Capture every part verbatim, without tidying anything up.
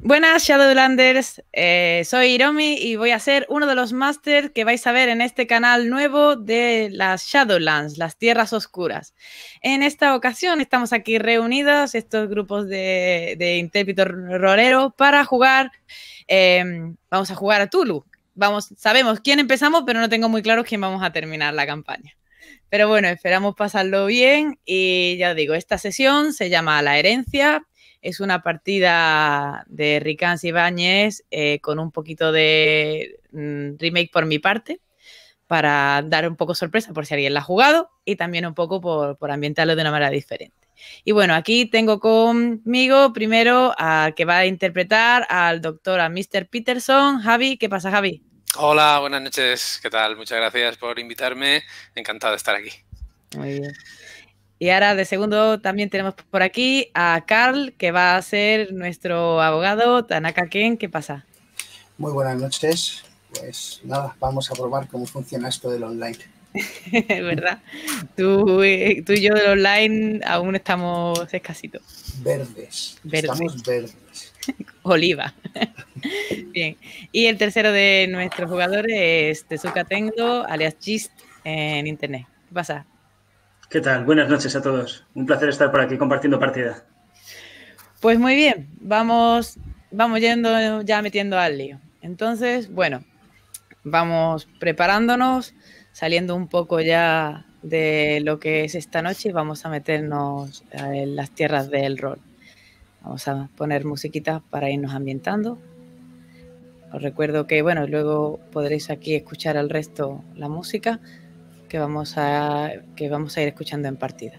Buenas Shadowlanders, eh, soy Hiromi y voy a ser uno de los másters que vais a ver en este canal nuevo de las Shadowlands, las Tierras Oscuras. En esta ocasión estamos aquí reunidos, estos grupos de, de intérpretes roleros, para jugar, eh, vamos a jugar a Tulu. Vamos, sabemos quién empezamos, pero no tengo muy claro quién vamos a terminar la campaña. Pero bueno, esperamos pasarlo bien y ya os digo, esta sesión se llama La Herencia. Es una partida de Ricans Ibáñez eh, con un poquito de mm, remake por mi parte, para dar un poco sorpresa por si alguien la ha jugado y también un poco por, por ambientarlo de una manera diferente. Y bueno, aquí tengo conmigo primero al que va a interpretar al doctor, a mister Peterson. Javi, ¿qué pasa, Javi? Hola, buenas noches. ¿Qué tal? Muchas gracias por invitarme. Encantado de estar aquí. Muy bien. Y ahora de segundo también tenemos por aquí a Carl, que va a ser nuestro abogado, Tanaka Ken. ¿Qué pasa? Muy buenas noches. Pues nada, vamos a probar cómo funciona esto del online. ¿Verdad? Tú, eh, tú y yo del online aún estamos escasitos. Verdes. Verdes. Estamos verdes. Oliva. Bien. Y el tercero de nuestros jugadores es Tezuka Tendo, alias Gist, en internet. ¿Qué pasa? ¿Qué tal? Buenas noches a todos. Un placer estar por aquí compartiendo partida. Pues muy bien, vamos, vamos yendo ya metiendo al lío. Entonces, bueno, vamos preparándonos, saliendo un poco ya de lo que es esta noche y vamos a meternos en las tierras del rol. Vamos a poner musiquitas para irnos ambientando. Os recuerdo que, bueno, luego podréis aquí escuchar al resto la música que vamos a, que vamos a ir escuchando en partida.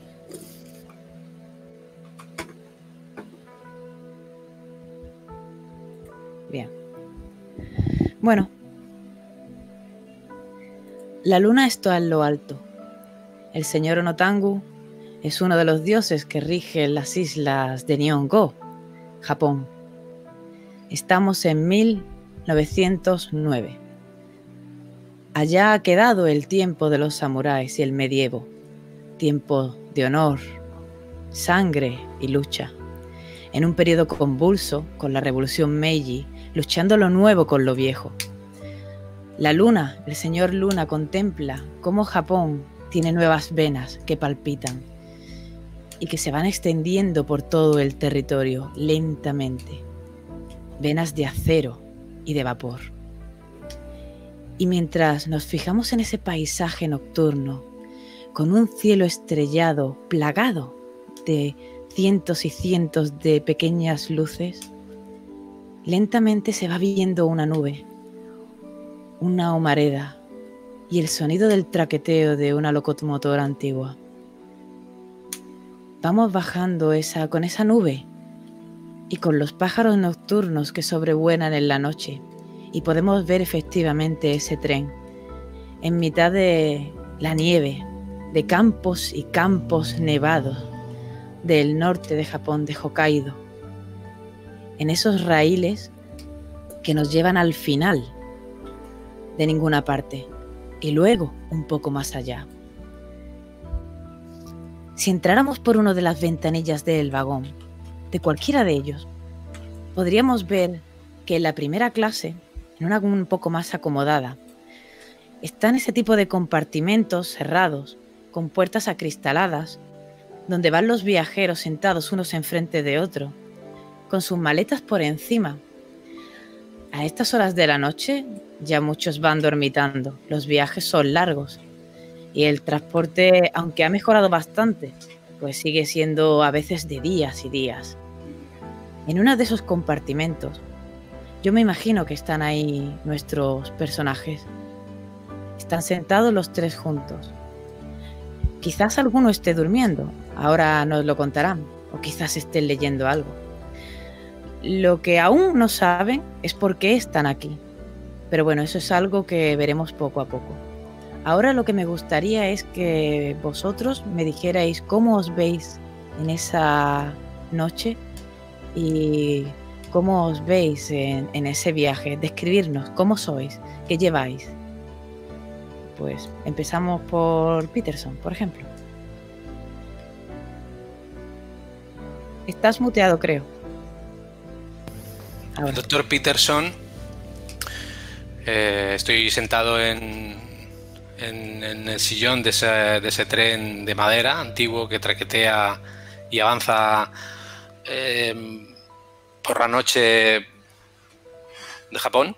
Bien. Bueno. La luna está en lo alto. El señor Onotangu es uno de los dioses que rigen las islas de Nihongo, Japón. Estamos en mil novecientos nueve. Allá ha quedado el tiempo de los samuráis y el medievo, tiempo de honor, sangre y lucha. En un periodo convulso, con la revolución Meiji, luchando lo nuevo con lo viejo. La luna, el señor Luna, contempla cómo Japón tiene nuevas venas que palpitan y que se van extendiendo por todo el territorio lentamente. Venas de acero y de vapor. Y mientras nos fijamos en ese paisaje nocturno, con un cielo estrellado, plagado de cientos y cientos de pequeñas luces, lentamente se va viendo una nube, una humareda y el sonido del traqueteo de una locomotora antigua. Vamos bajando esa, con esa nube y con los pájaros nocturnos que sobrevuelan en la noche, y podemos ver efectivamente ese tren en mitad de la nieve, de campos y campos nevados del norte de Japón, de Hokkaido, en esos raíles que nos llevan al final de ninguna parte y luego un poco más allá. Si entráramos por una de las ventanillas del vagón, de cualquiera de ellos, podríamos ver que en la primera clase, en una un poco más acomodada, están ese tipo de compartimentos cerrados, con puertas acristaladas, donde van los viajeros sentados unos enfrente de otro, con sus maletas por encima. A estas horas de la noche ya muchos van dormitando, los viajes son largos y el transporte, aunque ha mejorado bastante, pues sigue siendo a veces de días y días. En uno de esos compartimentos, yo me imagino que están ahí nuestros personajes. Están sentados los tres juntos. Quizás alguno esté durmiendo, ahora nos lo contarán, o quizás estén leyendo algo. Lo que aún no saben es por qué están aquí. Pero bueno, eso es algo que veremos poco a poco. Ahora lo que me gustaría es que vosotros me dijerais cómo os veis en esa noche y cómo os veis en, en ese viaje. Describirnos cómo sois, qué lleváis. Pues empezamos por Peterson, por ejemplo. Estás muteado, creo. El doctor Peterson, eh, estoy sentado en, en, en el sillón de ese, de ese tren de madera antiguo que traquetea y avanza eh, por la noche de Japón,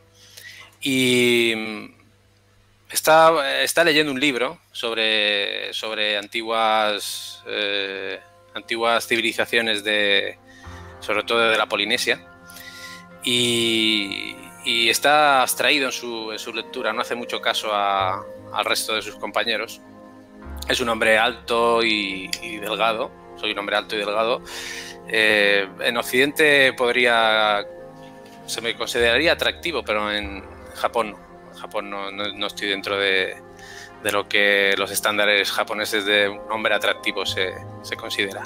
y está, está leyendo un libro sobre, sobre antiguas, eh, antiguas civilizaciones, de, sobre todo de la Polinesia, y, y está abstraído en su, en su lectura, no hace mucho caso a, al resto de sus compañeros. Es un hombre alto y, y delgado, soy un hombre alto y delgado. Eh, en Occidente podría, se me consideraría atractivo, pero en Japón no. En Japón no, no, no estoy dentro de, de lo que los estándares japoneses de un hombre atractivo se, se considera.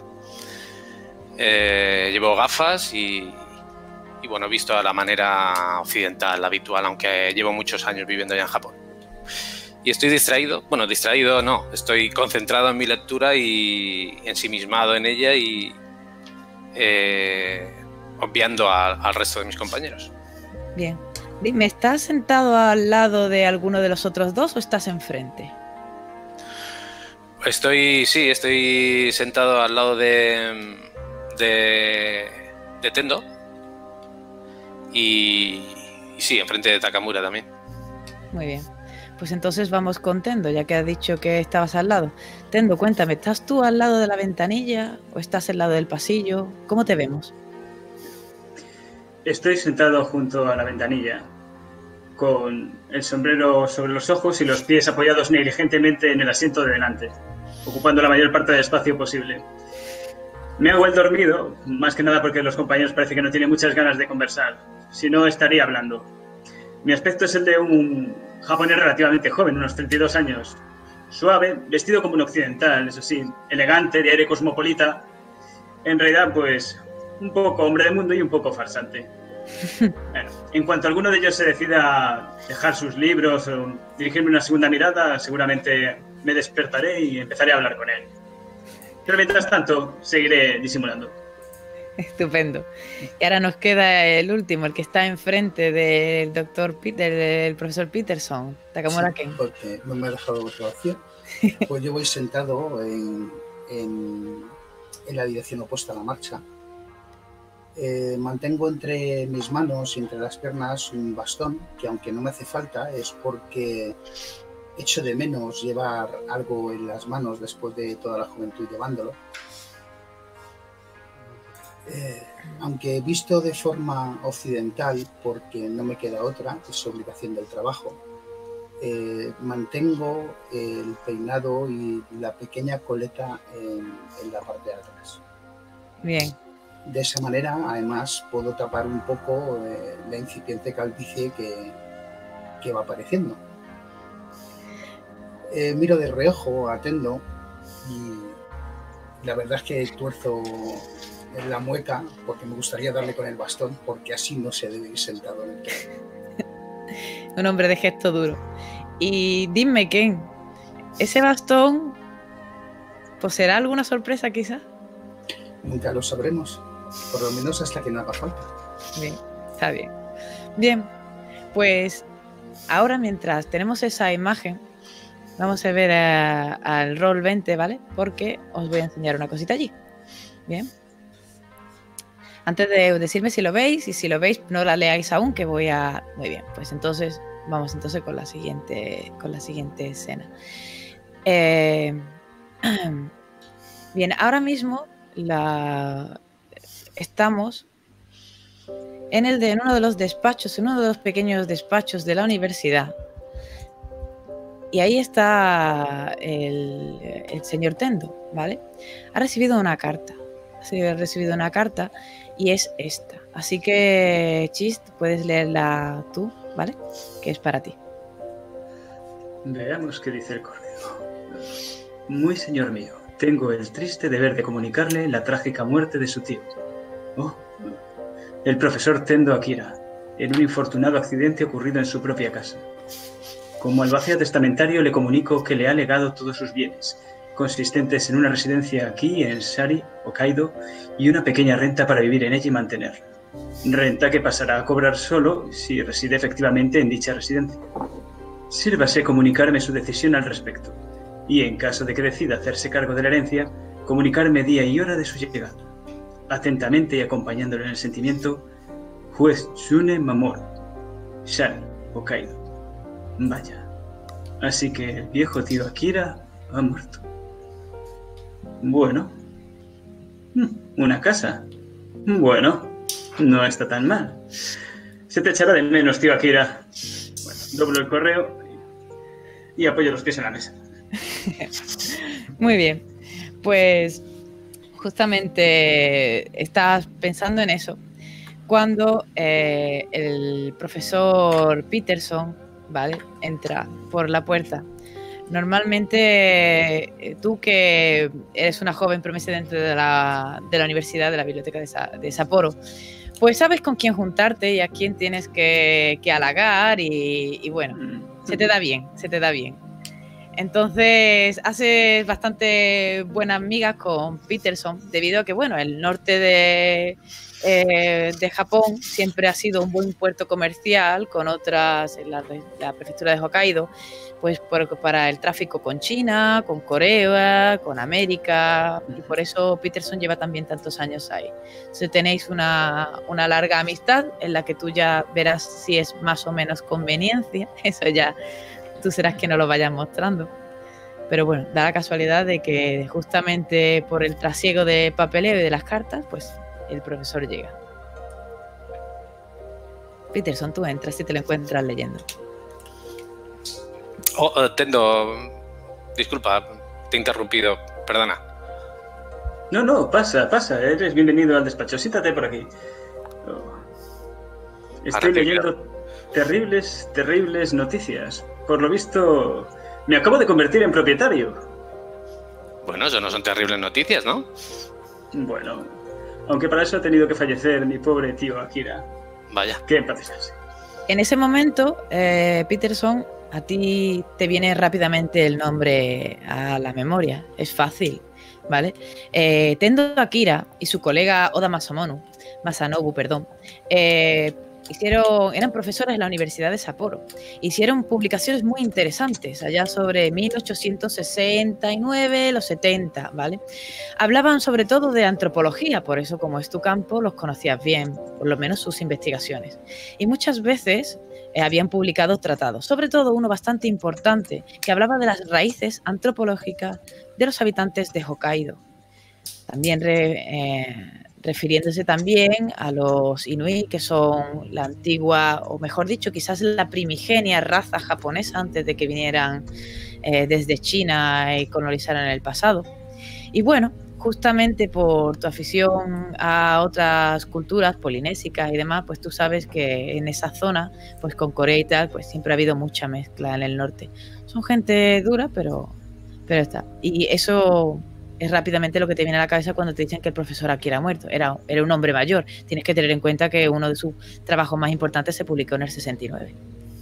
Eh, llevo gafas y, y bueno, visto a la manera occidental, habitual, aunque llevo muchos años viviendo ya en Japón. Y estoy distraído, bueno, distraído no, estoy concentrado en mi lectura y ensimismado en ella y eh, obviando a, al resto de mis compañeros. Bien. Dime, ¿estás sentado al lado de alguno de los otros dos o estás enfrente? Estoy, sí, estoy sentado al lado de, de, de Tendo y, y sí, enfrente de Takamura también. Muy bien. Pues entonces vamos con Tendo, ya que has dicho que estabas al lado. Tendo, cuéntame, ¿estás tú al lado de la ventanilla o estás al lado del pasillo? ¿Cómo te vemos? Estoy sentado junto a la ventanilla, con el sombrero sobre los ojos y los pies apoyados negligentemente en el asiento de delante, ocupando la mayor parte del espacio posible. Me hago el dormido, más que nada porque los compañeros parece que no tienen muchas ganas de conversar, si no estaría hablando. Mi aspecto es el de un japonés relativamente joven, unos treinta y dos años, suave, vestido como un occidental, eso sí, elegante, de aire cosmopolita, en realidad pues un poco hombre de mundo y un poco farsante. Bueno, en cuanto alguno de ellos se decida dejar sus libros o dirigirme una segunda mirada, seguramente me despertaré y empezaré a hablar con él. Pero mientras tanto, seguiré disimulando. Estupendo. Y ahora nos queda el último, el que está enfrente del doctor Peter, del profesor Peterson, Takamura Sí, Ken. porque no me ha dejado otra opción. Pues yo voy sentado en, en, en la dirección opuesta a la marcha. Eh, mantengo entre mis manos y entre las piernas un bastón que, aunque no me hace falta, es porque echo de menos llevar algo en las manos después de toda la juventud llevándolo. Eh, aunque visto de forma occidental, porque no me queda otra, es obligación del trabajo, eh, mantengo el peinado y la pequeña coleta en, en la parte de atrás. Bien. De esa manera, además, puedo tapar un poco eh, la incipiente calvicie que, que va apareciendo. Eh, miro de reojo a Tendo y la verdad es que tuerzo la mueca porque me gustaría darle con el bastón, porque así no se debe ir sentado en el tren. Un hombre de gesto duro. Y dime, Ken, ¿ese bastón poseerá alguna sorpresa quizás? Nunca lo sabremos, por lo menos hasta que no haga falta. Bien, está bien. Bien, pues ahora mientras tenemos esa imagen, vamos a ver a, al rol veinte, ¿vale? Porque os voy a enseñar una cosita allí. Bien. Antes de decirme si lo veis, y si lo veis no la leáis aún, que voy a... Muy bien, pues entonces vamos entonces con la siguiente, con la siguiente escena. Eh... Bien, ahora mismo la... estamos en, el de, en uno de los despachos, en uno de los pequeños despachos de la universidad. Y ahí está el, el señor Tendo, ¿vale? Ha recibido una carta. Ha recibido una carta y es esta. Así que, Chist, puedes leerla tú, ¿vale? Que es para ti. Veamos qué dice el correo. Muy señor mío, tengo el triste deber de comunicarle la trágica muerte de su tío. Oh, el profesor Tendo Akira, en un infortunado accidente ocurrido en su propia casa. Como albacea testamentario le comunico que le ha legado todos sus bienes, consistentes en una residencia aquí en Sari, Hokkaido, y una pequeña renta para vivir en ella y mantenerla. Renta que pasará a cobrar solo si reside efectivamente en dicha residencia. Sírvase comunicarme su decisión al respecto, y en caso de que decida hacerse cargo de la herencia, comunicarme día y hora de su llegada. Atentamente y acompañándolo en el sentimiento, juez Tsune Mamoru, Shan, Hokkaido. Vaya, así que el viejo tío Akira ha muerto. Bueno, una casa. Bueno, no está tan mal. Se te echará de menos, tío Akira. Bueno, doblo el correo y apoyo los pies en la mesa. Muy bien, pues justamente estás pensando en eso cuando eh, el profesor Peterson, ¿vale?, entra por la puerta. Normalmente eh, tú, que eres una joven promesa dentro de la, de la universidad, de la biblioteca de, Sa, de Sapporo, pues sabes con quién juntarte y a quién tienes que, que halagar y, y bueno, mm. se te da bien, se te da bien. Entonces haces bastante buenas migas con Peterson, debido a que, bueno, el norte de, eh, de Japón siempre ha sido un buen puerto comercial con otras, en la, la prefectura de Hokkaido, pues por, para el tráfico con China, con Corea, con América, y por eso Peterson lleva también tantos años ahí. Entonces tenéis una, una larga amistad en la que tú ya verás si es más o menos conveniencia, eso ya tú serás que no lo vayas mostrando. Pero bueno, da la casualidad de que justamente por el trasiego de papeleo y de las cartas, pues el profesor llega. Peterson, tú entras y te lo encuentras leyendo. Oh, uh, Tendo, disculpa, te he interrumpido, perdona. No, no, pasa, pasa, eres bienvenido al despacho, siéntate por aquí. Oh. Estoy leyendo terribles, terribles noticias. Por lo visto, me acabo de convertir en propietario. Bueno, eso no son terribles noticias, ¿no? Bueno, aunque para eso ha tenido que fallecer mi pobre tío Akira. Vaya. Que empatizase. En ese momento, eh, Peterson, a ti te viene rápidamente el nombre a la memoria. Es fácil, ¿vale? Eh, Tendo Akira y su colega Oda Masanobu, Masanobu, perdón, eh, Hicieron, eran profesores en la Universidad de Sapporo. Hicieron publicaciones muy interesantes allá sobre mil ochocientos sesenta y nueve, los setenta, ¿vale? Hablaban sobre todo de antropología, por eso, como es tu campo, los conocías bien, por lo menos sus investigaciones. Y muchas veces eh, habían publicado tratados, sobre todo uno bastante importante, que hablaba de las raíces antropológicas de los habitantes de Hokkaido. También re, eh, refiriéndose también a los inuit, que son la antigua, o mejor dicho, quizás la primigenia raza japonesa antes de que vinieran eh, desde China y colonizaran en el pasado. Y bueno, justamente por tu afición a otras culturas polinésicas y demás, pues tú sabes que en esa zona, pues con Corea y tal, pues siempre ha habido mucha mezcla en el norte. Son gente dura, pero, pero está. Y eso es rápidamente lo que te viene a la cabeza cuando te dicen que el profesor Akira ha muerto. Era, era un hombre mayor. Tienes que tener en cuenta que uno de sus trabajos más importantes se publicó en el sesenta y nueve.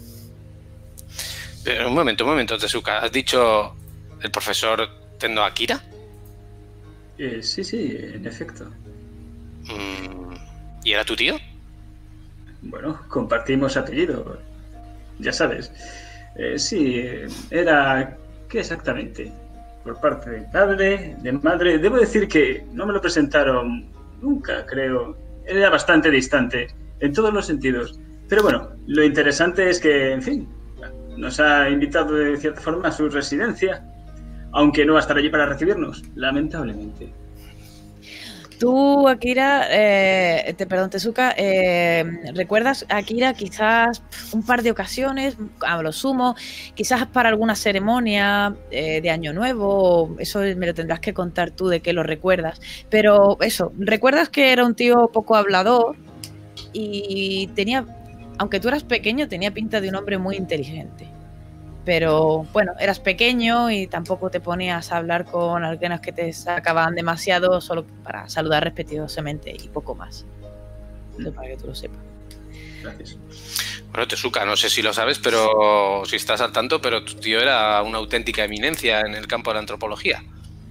Pero un momento, un momento, Tezuka. ¿Has dicho el profesor Tendo Akira? Eh, sí, sí, en efecto. Mm, ¿y era tu tío? Bueno, compartimos apellido. Ya sabes. Eh, sí, era... ¿Qué exactamente? Por parte de padre, de madre. Debo decir que no me lo presentaron nunca, creo. Era bastante distante, en todos los sentidos. Pero bueno, lo interesante es que, en fin, nos ha invitado de cierta forma a su residencia, aunque no va a estar allí para recibirnos, lamentablemente. Tú, Akira, eh, te, perdón, Tezuka, eh, ¿recuerdas a Akira quizás un par de ocasiones, a lo sumo, quizás para alguna ceremonia eh, de Año Nuevo? Eso me lo tendrás que contar tú de qué lo recuerdas. Pero eso, ¿recuerdas que era un tío poco hablador y tenía, aunque tú eras pequeño, tenía pinta de un hombre muy inteligente? Pero bueno, eras pequeño y tampoco te ponías a hablar con algunas que te sacaban demasiado, solo para saludar respetuosamente y poco más. Entonces, para que tú lo sepas. Gracias. Bueno, Tezuka, no sé si lo sabes, pero si estás al tanto, pero tu tío era una auténtica eminencia en el campo de la antropología.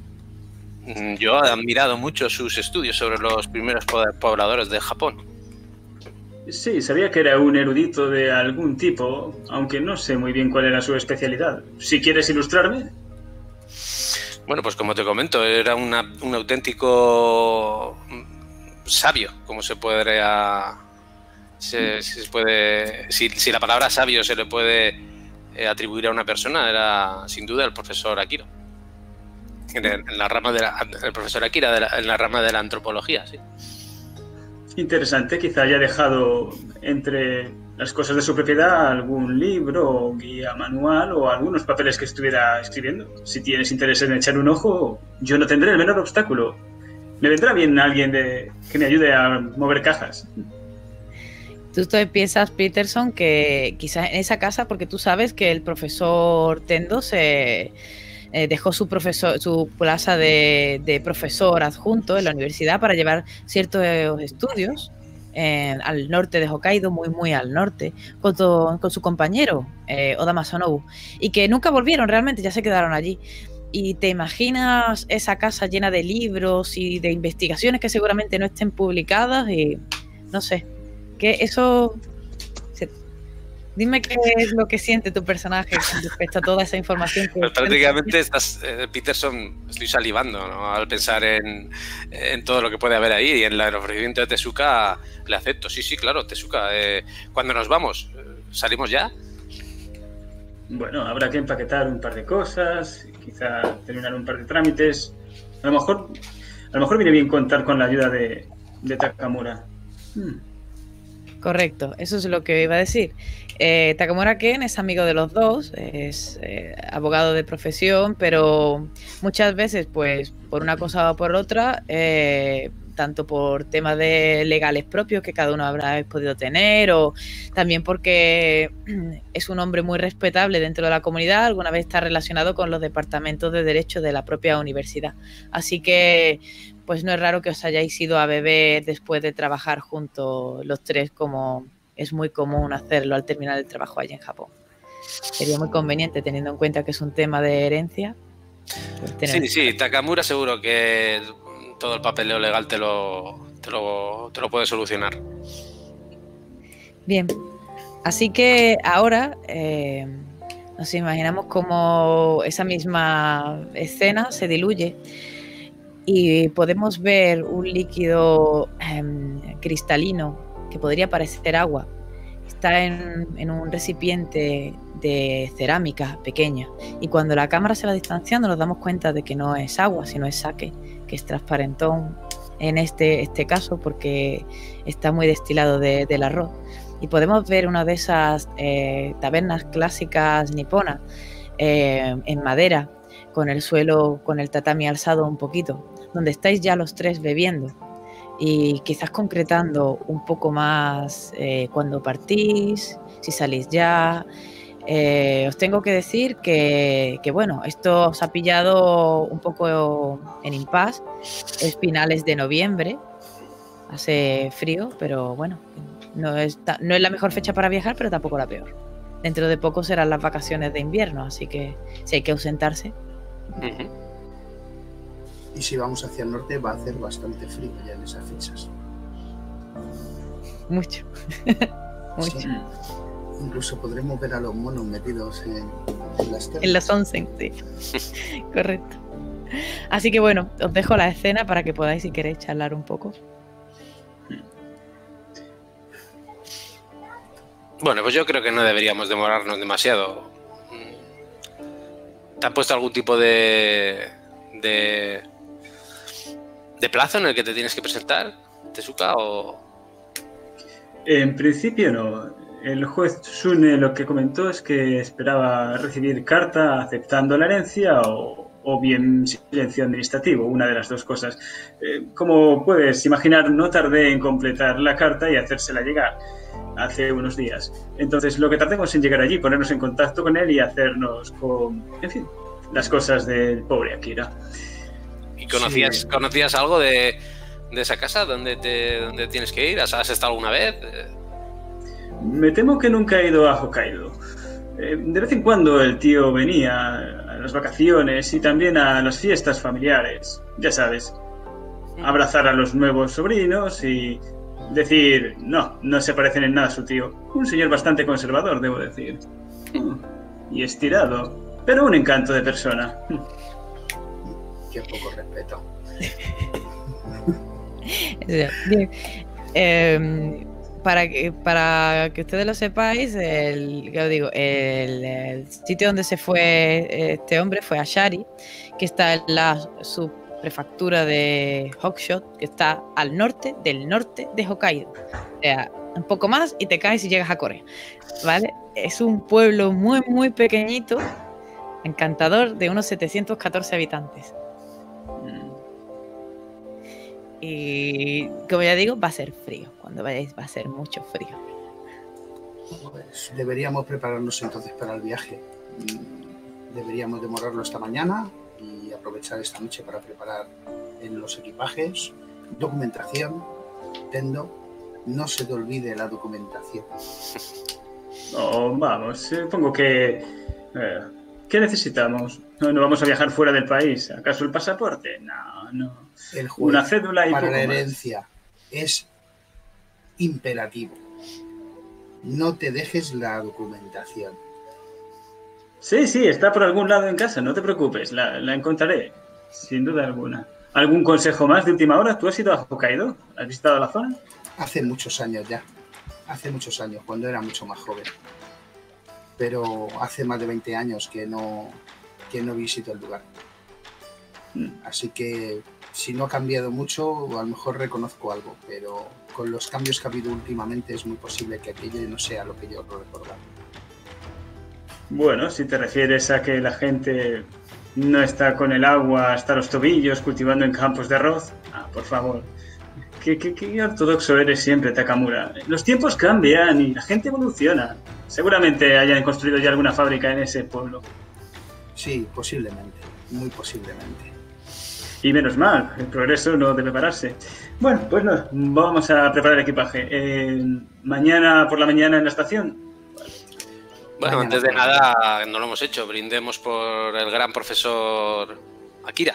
Yo he admirado mucho sus estudios sobre los primeros pobladores de Japón. Sí, sabía que era un erudito de algún tipo, aunque no sé muy bien cuál era su especialidad. Si quieres ilustrarme. Bueno, pues como te comento, era una, un auténtico sabio, como se podría... Se, se puede, si, si la palabra sabio se le puede eh, atribuir a una persona, era sin duda el profesor Akira. En, el, en la rama de la, el profesor Akira de la, en la rama de la antropología, sí. Interesante, quizá haya dejado entre las cosas de su propiedad algún libro, guía, manual o algunos papeles que estuviera escribiendo. Si tienes interés en echar un ojo, yo no tendré el menor obstáculo. Me vendrá bien alguien de, que me ayude a mover cajas. Tú te piensas, Peterson, que quizás en esa casa, porque tú sabes que el profesor Tendo se eh, dejó su profesor, su plaza de, de profesor adjunto en la universidad para llevar ciertos estudios eh, al norte de Hokkaido, muy muy al norte, con, to, con su compañero eh, Oda Masanobu, y que nunca volvieron realmente, ya se quedaron allí. Y te imaginas esa casa llena de libros y de investigaciones que seguramente no estén publicadas y no sé. Que eso... Se, dime qué es lo que siente tu personaje con respecto a toda esa información. Que pues prácticamente estás, eh, Peterson, estoy salivando, ¿no? Al pensar en, en todo lo que puede haber ahí y en el ofrecimiento de Tezuka le acepto. Sí, sí, claro, Tezuka. Eh, ¿Cuándo nos vamos? ¿Salimos ya? Bueno, habrá que empaquetar un par de cosas, quizá terminar un par de trámites. A lo mejor, a lo mejor viene bien contar con la ayuda de, de Takamura. Hmm. Correcto, eso es lo que iba a decir. Eh, Takamura Ken es amigo de los dos, es eh, abogado de profesión, pero muchas veces, pues, por una cosa o por otra, eh, tanto por temas de legales propios que cada uno habrá podido tener, o también porque es un hombre muy respetable dentro de la comunidad, alguna vez está relacionado con los departamentos de derecho de la propia universidad. Así que pues no es raro que os hayáis ido a beber después de trabajar juntos los tres, como es muy común hacerlo al terminar el trabajo allí en Japón. Sería muy conveniente, teniendo en cuenta que es un tema de herencia. Pues tener... Sí, sí, Takamura seguro que todo el papeleo legal te lo, te lo, te lo puede solucionar. Bien, así que ahora eh, nos imaginamos cómo esa misma escena se diluye y podemos ver un líquido eh, cristalino que podría parecer agua. Está en, en un recipiente de cerámica pequeña y cuando la cámara se va distanciando nos damos cuenta de que no es agua, sino es sake, que es transparentón en este, este caso porque está muy destilado de, del arroz. Y podemos ver una de esas eh, tabernas clásicas niponas eh, en madera, con el suelo, con el tatami alzado un poquito, donde estáis ya los tres bebiendo y quizás concretando un poco más eh, cuando partís, si salís ya. Eh, os tengo que decir que, que, bueno, esto os ha pillado un poco en impasse, es finales de noviembre, hace frío, pero bueno, no es, no es la mejor fecha para viajar, pero tampoco la peor. Dentro de poco serán las vacaciones de invierno, así que si hay que ausentarse. Uh-huh. Y si vamos hacia el norte va a hacer bastante frío ya en esas fechas. Mucho. Mucho. Sí. Incluso podremos ver a los monos metidos en, en las termas. En los onsen, sí. Correcto. Así que bueno, os dejo la escena para que podáis, si queréis, charlar un poco. Bueno, pues yo creo que no deberíamos demorarnos demasiado. ¿Te han puesto algún tipo de, de, de plazo en el que te tienes que presentar, Tezuka, o...? En principio no. El juez Tsune lo que comentó es que esperaba recibir carta aceptando la herencia o, o bien silencio administrativo, una de las dos cosas. Eh, como puedes imaginar, no tardé en completar la carta y hacérsela llegar hace unos días. Entonces, lo que tardemos en llegar allí, ponernos en contacto con él y hacernos con, en fin, las cosas del pobre Akira. ¿Y conocías, sí. conocías algo de, de esa casa? ¿Dónde, te, ¿Dónde tienes que ir? ¿Has, has estado alguna vez? Me temo que nunca he ido a Hokkaido. Eh, de vez en cuando el tío venía a las vacaciones y también a las fiestas familiares. Ya sabes, abrazar a los nuevos sobrinos y decir, no, no se parecen en nada a su tío. Un señor bastante conservador, debo decir. Y estirado, pero un encanto de persona. Qué poco respeto. Bien. Eh, para, que, para que ustedes lo sepáis, el, yo digo, el, el sitio donde se fue este hombre fue a Shari, que está en la subprefectura de Hawkshot, que está al norte del norte de Hokkaido. O sea, un poco más y te caes y llegas a Corea, ¿vale? Es un pueblo muy, muy pequeñito, encantador, de unos setecientos catorce habitantes. Y como ya digo, va a ser frío. Cuando vayáis va a ser mucho frío. Pues deberíamos prepararnos entonces para el viaje. Deberíamos demorarlo esta mañana y aprovechar esta noche para preparar en los equipajes, documentación, tendo. No se te olvide la documentación. Oh, vamos, supongo que... Eh, ¿qué necesitamos? ¿No, ¿No vamos a viajar fuera del país? ¿Acaso el pasaporte? No, no. El juez Una cédula y para poco la más. herencia es imperativo. No te dejes la documentación. Sí, sí, está por algún lado en casa, no te preocupes, la, la encontraré, sin duda alguna. ¿Algún consejo más de última hora? ¿Tú has ido a Hokkaido? ¿Has visitado la zona? Hace muchos años ya. Hace muchos años, cuando era mucho más joven. Pero hace más de veinte años que no, que no visito el lugar. Así que si no ha cambiado mucho, a lo mejor reconozco algo, pero con los cambios que ha habido últimamente es muy posible que aquello no sea lo que yo lo recordaba. Bueno, si te refieres a que la gente no está con el agua hasta los tobillos cultivando en campos de arroz, ah, por favor. ¿Qué, qué, qué ortodoxo eres siempre, Takamura? Los tiempos cambian y la gente evoluciona. Seguramente hayan construido ya alguna fábrica en ese pueblo. Sí, posiblemente, muy posiblemente. Y menos mal, el progreso no debe pararse. Bueno, pues no, vamos a preparar el equipaje. Eh, mañana por la mañana en la estación. Bueno, Mañana antes de por la nada, no lo hemos hecho. Brindemos por el gran profesor Akira.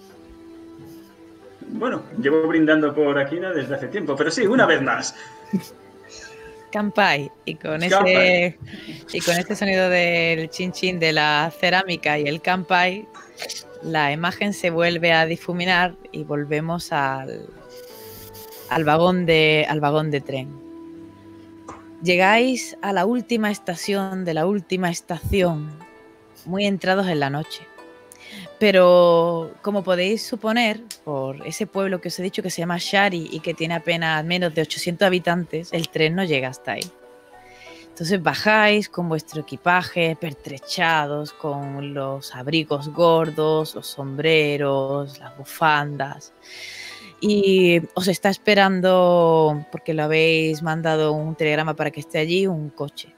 Bueno, llevo brindando por Akira desde hace tiempo, pero sí, una vez más. Kanpai. Y con Kanpai. ese y con este sonido del chin chin de la cerámica y el kanpai, la imagen se vuelve a difuminar y volvemos al, al vagón de al vagón de tren. Llegáis a la última estación de la última estación, muy entrados en la noche. Pero, como podéis suponer, por ese pueblo que os he dicho que se llama Shari y que tiene apenas menos de ochocientos habitantes, el tren no llega hasta ahí. Entonces bajáis con vuestro equipaje pertrechados, con los abrigos gordos, los sombreros, las bufandas. Y os está esperando, porque lo habéis mandado un telegrama para que esté allí, un coche.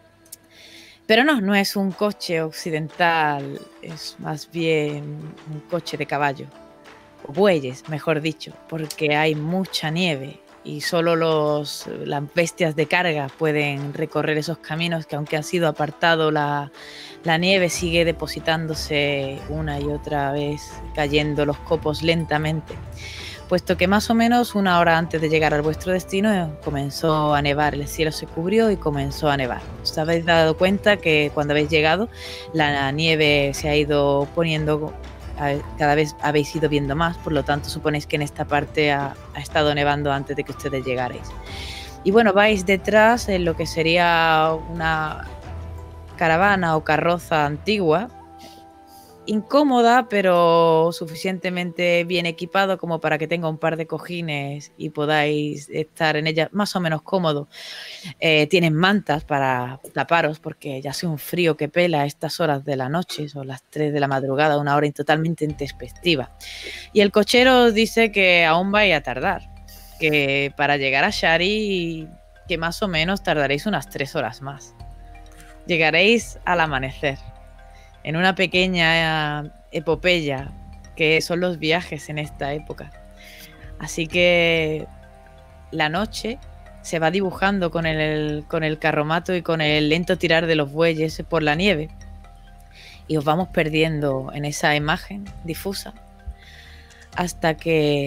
Pero no, no es un coche occidental, es más bien un coche de caballo, o bueyes, mejor dicho, porque hay mucha nieve y solo los, las bestias de carga pueden recorrer esos caminos que, aunque han sido apartados, la, la nieve sigue depositándose una y otra vez, cayendo los copos lentamente. Puesto que más o menos una hora antes de llegar a vuestro destino comenzó a nevar, el cielo se cubrió y comenzó a nevar. ¿Os habéis dado cuenta que cuando habéis llegado la nieve se ha ido poniendo, cada vez habéis ido viendo más, por lo tanto suponéis que en esta parte ha, ha estado nevando antes de que ustedes llegarais? Y bueno, vais detrás en lo que sería una caravana o carroza antigua, incómoda, pero suficientemente bien equipado como para que tenga un par de cojines y podáis estar en ella más o menos cómodo. Eh, tienen mantas para taparos porque ya hace un frío que pela a estas horas de la noche, son las tres de la madrugada, una hora totalmente intempestiva. Y el cochero os dice que aún vais a tardar, que para llegar a Shari, que más o menos tardaréis unas tres horas más. Llegaréis al amanecer, en una pequeña epopeya que son los viajes en esta época. Así que la noche se va dibujando con el, con el carromato y con el lento tirar de los bueyes por la nieve, y os vamos perdiendo en esa imagen difusa hasta que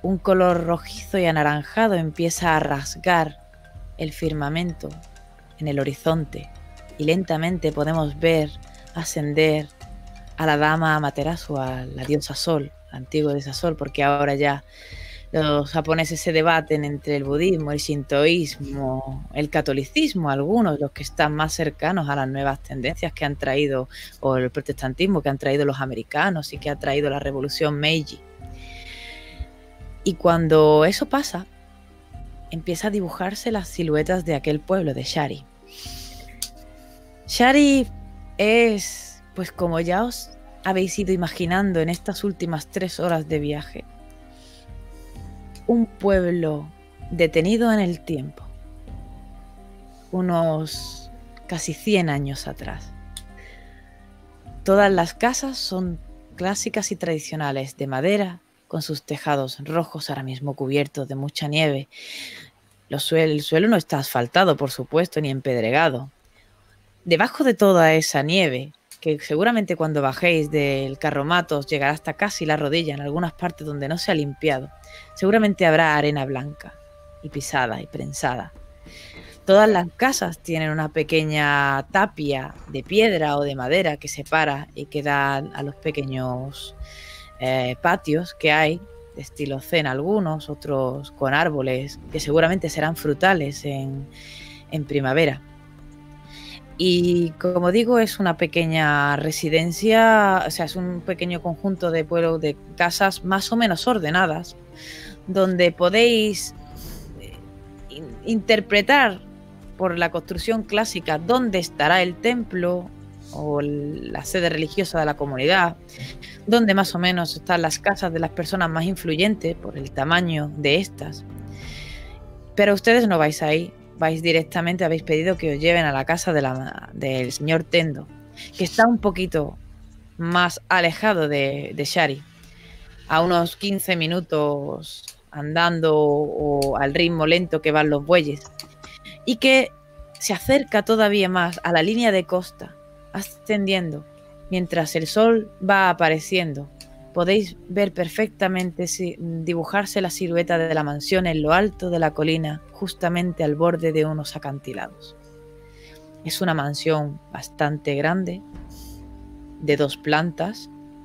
un color rojizo y anaranjado empieza a rasgar el firmamento en el horizonte y lentamente podemos ver ascender a la dama Amaterasu, a la diosa Sol, la antigua diosa Sol, porque ahora ya los japoneses se debaten entre el budismo, el shintoísmo, el catolicismo, algunos, los que están más cercanos a las nuevas tendencias que han traído, o el protestantismo que han traído los americanos y que ha traído la revolución Meiji. Y cuando eso pasa, empieza a dibujarse las siluetas de aquel pueblo de Shari. Shari es, pues como ya os habéis ido imaginando en estas últimas tres horas de viaje, un pueblo detenido en el tiempo, unos casi cien años atrás. Todas las casas son clásicas y tradicionales, de madera, con sus tejados rojos ahora mismo cubiertos de mucha nieve. Los suel- el suelo no está asfaltado, por supuesto, ni empedregado. Debajo de toda esa nieve, que seguramente cuando bajéis del carromato os llegará hasta casi la rodilla en algunas partes donde no se ha limpiado, seguramente habrá arena blanca y pisada y prensada. Todas las casas tienen una pequeña tapia de piedra o de madera que separa y que da a los pequeños eh, patios que hay, de estilo zen algunos, otros con árboles que seguramente serán frutales en, en primavera. Y como digo, es una pequeña residencia, o sea, es un pequeño conjunto de pueblos, de casas más o menos ordenadas, donde podéis in- interpretar por la construcción clásica dónde estará el templo o la sede religiosa de la comunidad, dónde más o menos están las casas de las personas más influyentes por el tamaño de estas. Pero ustedes no vais ahí. Vais directamente, habéis pedido que os lleven a la casa de la, del señor Tendo, que está un poquito más alejado de, de Shari, a unos quince minutos andando o al ritmo lento que van los bueyes, y que se acerca todavía más a la línea de costa, ascendiendo, mientras el sol va apareciendo. Podéis ver perfectamente si, dibujarse la silueta de la mansión en lo alto de la colina, justamente al borde de unos acantilados. Es una mansión bastante grande, de dos plantas,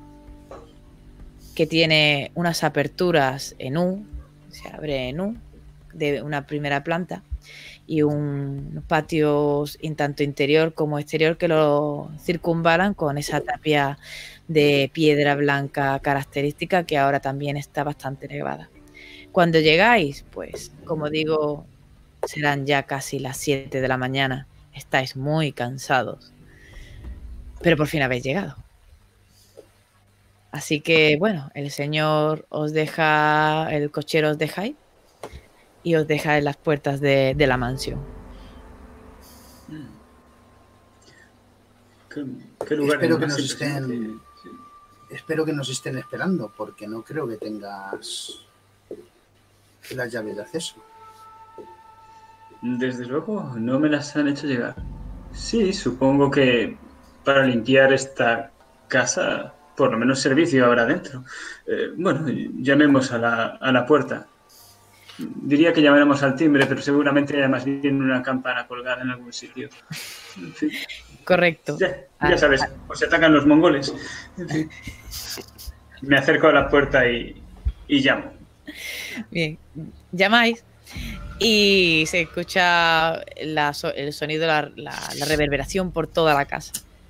que tiene unas aperturas en U, se abre en U, de una primera planta, y un, unos patios en tanto interior como exterior que lo circunvalan con esa tapia de piedra blanca característica que ahora también está bastante nevada. Cuando llegáis, pues como digo, serán ya casi las siete de la mañana. Estáis muy cansados, pero por fin habéis llegado. Así que bueno, el señor os deja, el cochero os deja ahí y os deja en las puertas de, de la mansión. ¿Qué, qué lugar Espero que más nos estén, impresionante? espero que nos estén esperando, porque no creo que tengas la llave de acceso. Desde luego, no me las han hecho llegar. Sí, supongo que para limpiar esta casa, por lo menos servicio habrá dentro. Eh, bueno, llamemos a la, a la puerta. Diría que llamaremos al timbre, pero seguramente haya más bien una campana colgada en algún sitio. En fin. Correcto. Ya, ya sabes, os atacan los mongoles. En fin. Me acerco a la puerta y, y llamo. Bien, llamáis y se escucha la, el sonido, la, la, la reverberación por toda la casa.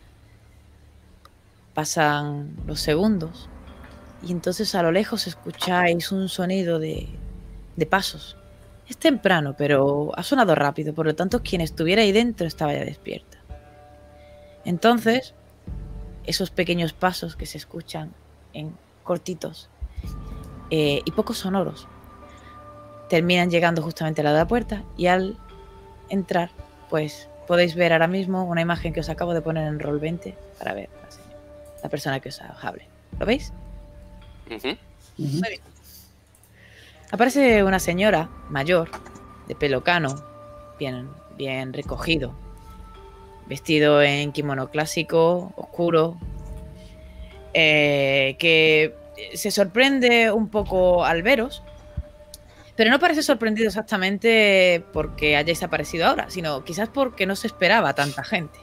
Pasan los segundos y entonces a lo lejos escucháis un sonido de, de pasos. Es temprano, pero ha sonado rápido, por lo tanto quien estuviera ahí dentro estaba ya despierta. Entonces, esos pequeños pasos que se escuchan en cortitos eh, y poco sonoros terminan llegando justamente a la de la puerta y al entrar, pues podéis ver ahora mismo una imagen que os acabo de poner en roll veinte para ver la, señora, la persona que os hable. ¿Lo veis? Uh-huh. Muy bien. Aparece una señora mayor, de pelo cano, bien, bien recogido, vestido en kimono clásico, oscuro, eh, que se sorprende un poco al veros, Pero no parece sorprendido exactamente porque hayáis aparecido ahora, sino quizás porque no se esperaba tanta gente.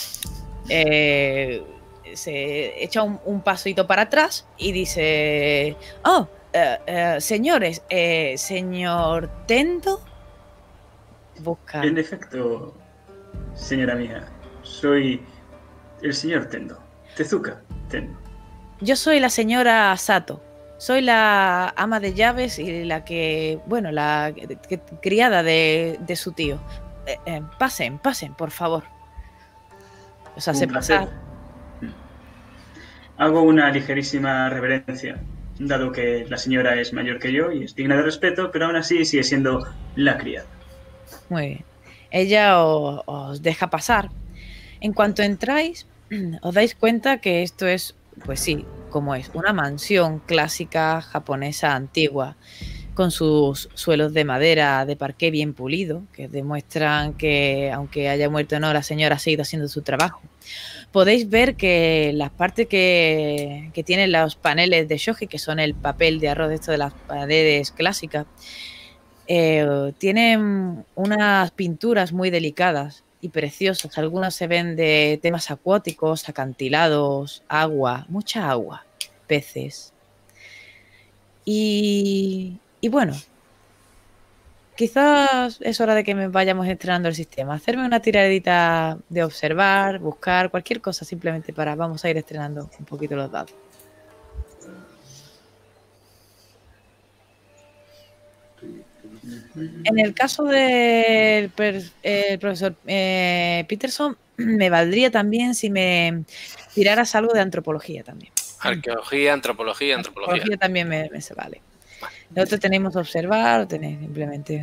Eh, se echa un, un pasito para atrás y dice: oh, eh, eh, señores, eh, señor Tendo. Busca. En efecto, señora mía, soy el señor Tendo. Tezuka Tendo. Yo soy la señora Sato. Soy la ama de llaves y la que, bueno, la que, que, criada de, de su tío. Eh, eh, pasen, pasen, por favor. Os hace pasar. Hago una ligerísima reverencia, dado que la señora es mayor que yo y es digna de respeto, pero aún así sigue siendo la criada. Muy bien. Ella os, os deja pasar. En cuanto entráis, os dais cuenta que esto es, pues sí, como es, una mansión clásica japonesa antigua, con sus suelos de madera de parqué bien pulido, que demuestran que, aunque haya muerto o no, la señora ha seguido haciendo su trabajo. Podéis ver que las partes que, que tienen los paneles de shoji, que son el papel de arroz de esto de las paredes clásicas, eh, tienen unas pinturas muy delicadas y preciosas. Algunas se ven de temas acuáticos, acantilados, agua, mucha agua, peces. Y, y bueno, quizás es hora de que me vayamos estrenando el sistema. Hacerme una tiradita de observar, buscar, cualquier cosa, simplemente para vamos a ir estrenando un poquito los dados. En el caso del el profesor eh, Peterson, me valdría también si me tiraras algo de antropología también. Arqueología, antropología, antropología. Antropología también me, me se vale. Nosotros tenemos observar, o tenéis simplemente...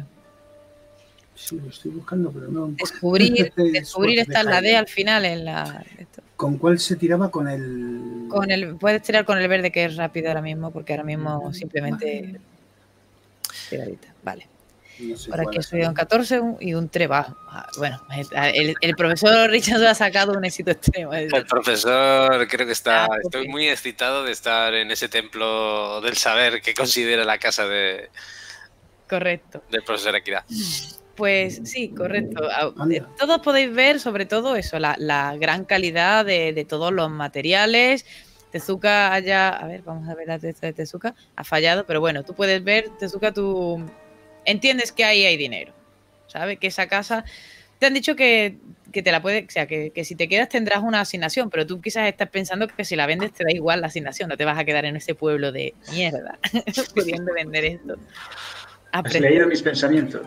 Sí, lo estoy buscando, pero no... Descubrir, descubrir está en la D al final. En la, ¿Con cuál se tiraba? Con el... Con el... Puedes tirar con el verde, que es rápido ahora mismo, porque ahora mismo simplemente... Vale. Tiradita, vale. No sé. Ahora que soy un catorce y un tres bajo. Bueno, el, el profesor Richard ha sacado un éxito extremo. El profesor creo que está... Ah, estoy okay. muy excitado de estar en ese templo del saber que considera la casa de... Correcto. Del profesor Akira. Pues sí, correcto. Todos podéis ver sobre todo eso, la, la gran calidad de, de todos los materiales. Tezuka haya... A ver, vamos a ver la testa de Tezuka. Ha fallado, pero bueno, tú puedes ver, Tezuka, tú... entiendes que ahí hay dinero, ¿sabes? Que esa casa, te han dicho que, que te la puedes, o sea, que, que si te quedas tendrás una asignación, pero tú quizás estás pensando que si la vendes te da igual la asignación, no te vas a quedar en ese pueblo de mierda pudiendo vender esto. Has leído mis pensamientos.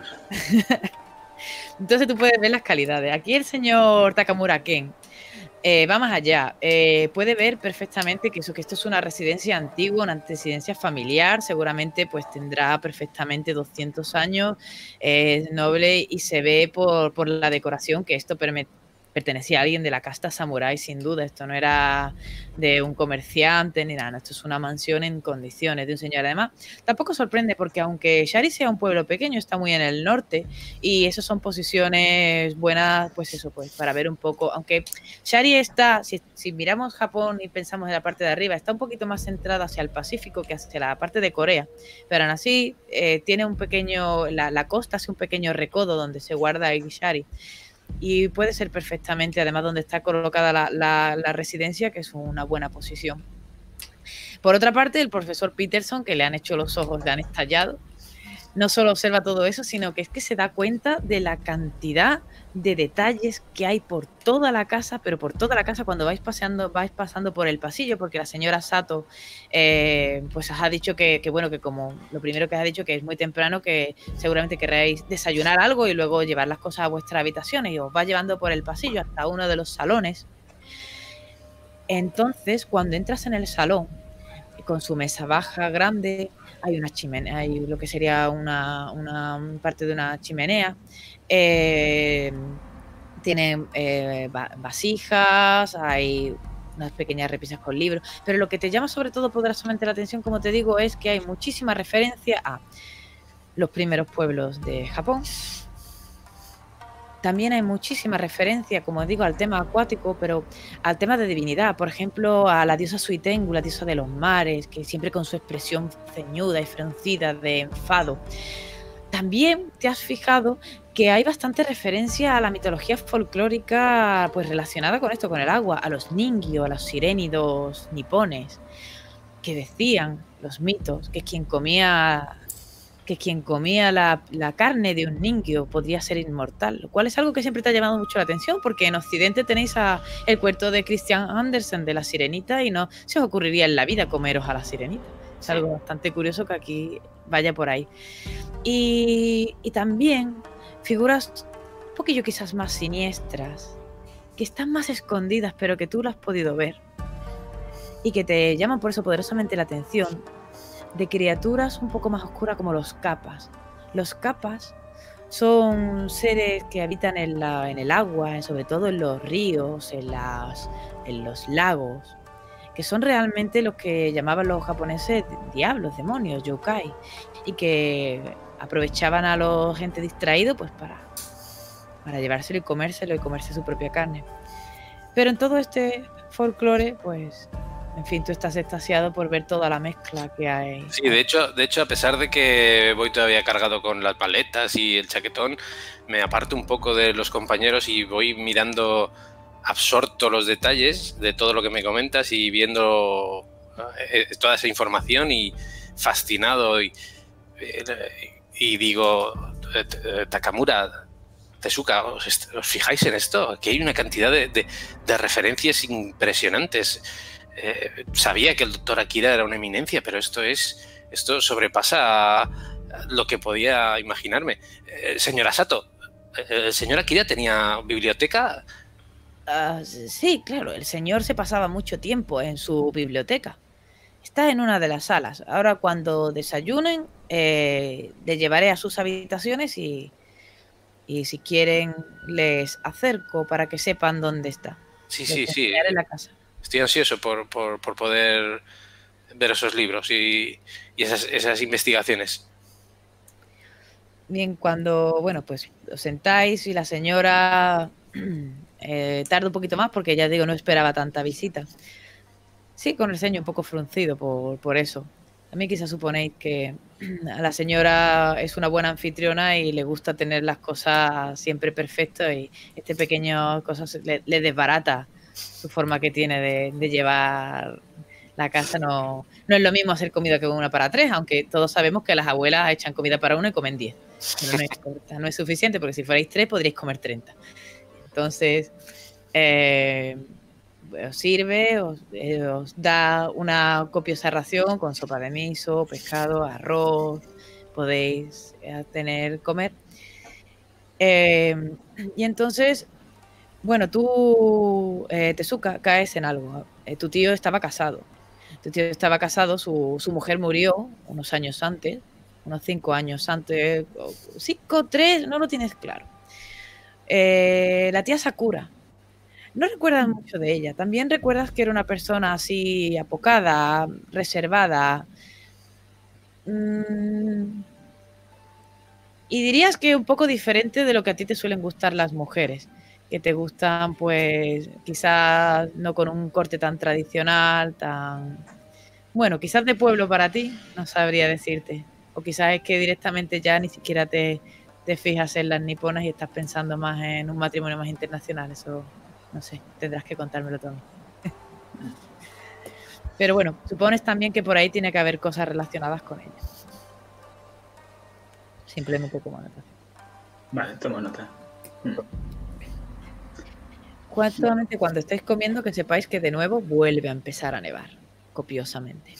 Entonces tú puedes ver las calidades. Aquí el señor Takamura Ken Eh, va más allá, eh, puede ver perfectamente que, eso, que esto es una residencia antigua, una residencia familiar, seguramente pues tendrá perfectamente doscientos años, es eh, noble y se ve por, por la decoración que esto permite. Pertenecía a alguien de la casta samurái, sin duda. Esto no era de un comerciante ni nada. Esto es una mansión en condiciones de un señor. Además, tampoco sorprende porque aunque Shari sea un pueblo pequeño, está muy en el norte y esas son posiciones buenas, pues eso, pues para ver un poco. Aunque Shari está, si, si miramos Japón y pensamos en la parte de arriba, está un poquito más centrada hacia el Pacífico que hacia la parte de Corea. Pero aún así, eh, tiene un pequeño, la, la costa hace un pequeño recodo donde se guarda el Shari. Y puede ser perfectamente, además, donde está colocada la, la, la residencia, que es una buena posición. Por otra parte, el profesor Peterson, que le han hecho los ojos, le han estallado, no solo observa todo eso, sino que es que se da cuenta de la cantidad de detalles que hay por toda la casa, pero por toda la casa cuando vais paseando, vais pasando por el pasillo, porque la señora Sato eh, pues os ha dicho que, que, bueno, que como lo primero que os ha dicho que es muy temprano, que seguramente querréis desayunar algo y luego llevar las cosas a vuestras habitaciones y os va llevando por el pasillo hasta uno de los salones. Entonces, cuando entras en el salón, con su mesa baja grande, hay una chimenea, hay lo que sería una, una parte de una chimenea, eh, tiene eh, vasijas, hay unas pequeñas repisas con libros, pero lo que te llama sobre todo poderosamente la atención, como te digo, es que hay muchísima referencia a los primeros pueblos de Japón, También hay muchísima referencia, como digo, al tema acuático, pero al tema de divinidad. Por ejemplo, a la diosa Suitengu, la diosa de los mares, que siempre con su expresión ceñuda y fruncida de enfado. También te has fijado que hay bastante referencia a la mitología folclórica pues relacionada con esto, con el agua, a los Ningyo, a los sirénidos nipones, que decían los mitos que quien comía que quien comía la, la carne de un Ningyo podría ser inmortal, lo cual es algo que siempre te ha llamado mucho la atención, porque en Occidente tenéis a el cuento de Christian Andersen de la Sirenita y no se os ocurriría en la vida comeros a la Sirenita. Es algo bastante curioso que aquí vaya por ahí. Y, y también figuras un poquillo quizás más siniestras, que están más escondidas, pero que tú lo has podido ver y que te llaman por eso poderosamente la atención, de criaturas un poco más oscuras como los Kappas. Los Kappas son seres que habitan en, la, en el agua, sobre todo en los ríos, en, las, en los lagos, que son realmente los que llamaban los japoneses diablos, demonios, yokai, y que aprovechaban a la gente distraído pues para, para llevárselo y comérselo y comerse su propia carne. Pero en todo este folclore, pues, en fin, tú estás extasiado por ver toda la mezcla que hay. Sí, de hecho, de hecho, a pesar de que voy todavía cargado con las paletas y el chaquetón, me aparto un poco de los compañeros y voy mirando absorto los detalles de todo lo que me comentas y viendo eh, toda esa información y fascinado y, eh, y digo, eh, Takamura, Tezuka, ¿os, ¿os fijáis en esto? Que hay una cantidad de, de, de referencias impresionantes. Eh, sabía que el doctor Akira era una eminencia, pero esto es esto sobrepasa lo que podía imaginarme. Eh, señora Sato, ¿el señor Akira tenía biblioteca? Uh, sí, claro, el señor se pasaba mucho tiempo en su biblioteca. Está en una de las salas. Ahora cuando desayunen, eh, le llevaré a sus habitaciones y, y si quieren les acerco para que sepan dónde está. Sí, les sí, sí. En la casa. Estoy ansioso por, por, por poder ver esos libros y, y esas, esas investigaciones. Bien, cuando, bueno, pues os sentáis y la señora eh, tarda un poquito más porque ya digo, no esperaba tanta visita. Sí, con el ceño un poco fruncido por, por eso. A mí quizás suponéis que a la señora es una buena anfitriona y le gusta tener las cosas siempre perfectas y este pequeño cosas le, le desbarata su forma que tiene de, de llevar la casa. No, no es lo mismo hacer comida que una para tres, aunque todos sabemos que las abuelas echan comida para uno y comen diez. Pero no es, no es suficiente porque si fuerais tres podríais comer treinta. Entonces, eh, os sirve, os, eh, os da una copiosa ración con sopa de miso, pescado, arroz, podéis eh, tener, comer. Eh, y entonces, bueno, tú, eh, Tezuka, caes en algo. Eh, tu tío estaba casado. Tu tío estaba casado, su, su mujer murió unos años antes, unos cinco años antes, cinco, tres, no lo tienes claro. Eh, la tía Sakura. No recuerdas mucho de ella. También recuerdas que era una persona así apocada, reservada. Mm, y dirías que un poco diferente de lo que a ti te suelen gustar las mujeres. Que te gustan, pues, quizás no con un corte tan tradicional, tan... Bueno, quizás de pueblo para ti, no sabría decirte. O quizás es que directamente ya ni siquiera te, te fijas en las niponas y estás pensando más en un matrimonio más internacional. Eso, no sé, tendrás que contármelo todo. Pero bueno, supones también que por ahí tiene que haber cosas relacionadas con ella. Simplemente como nota. Vale, tomo nota. Mm. Solamente cuando estáis comiendo que sepáis que de nuevo vuelve a empezar a nevar copiosamente.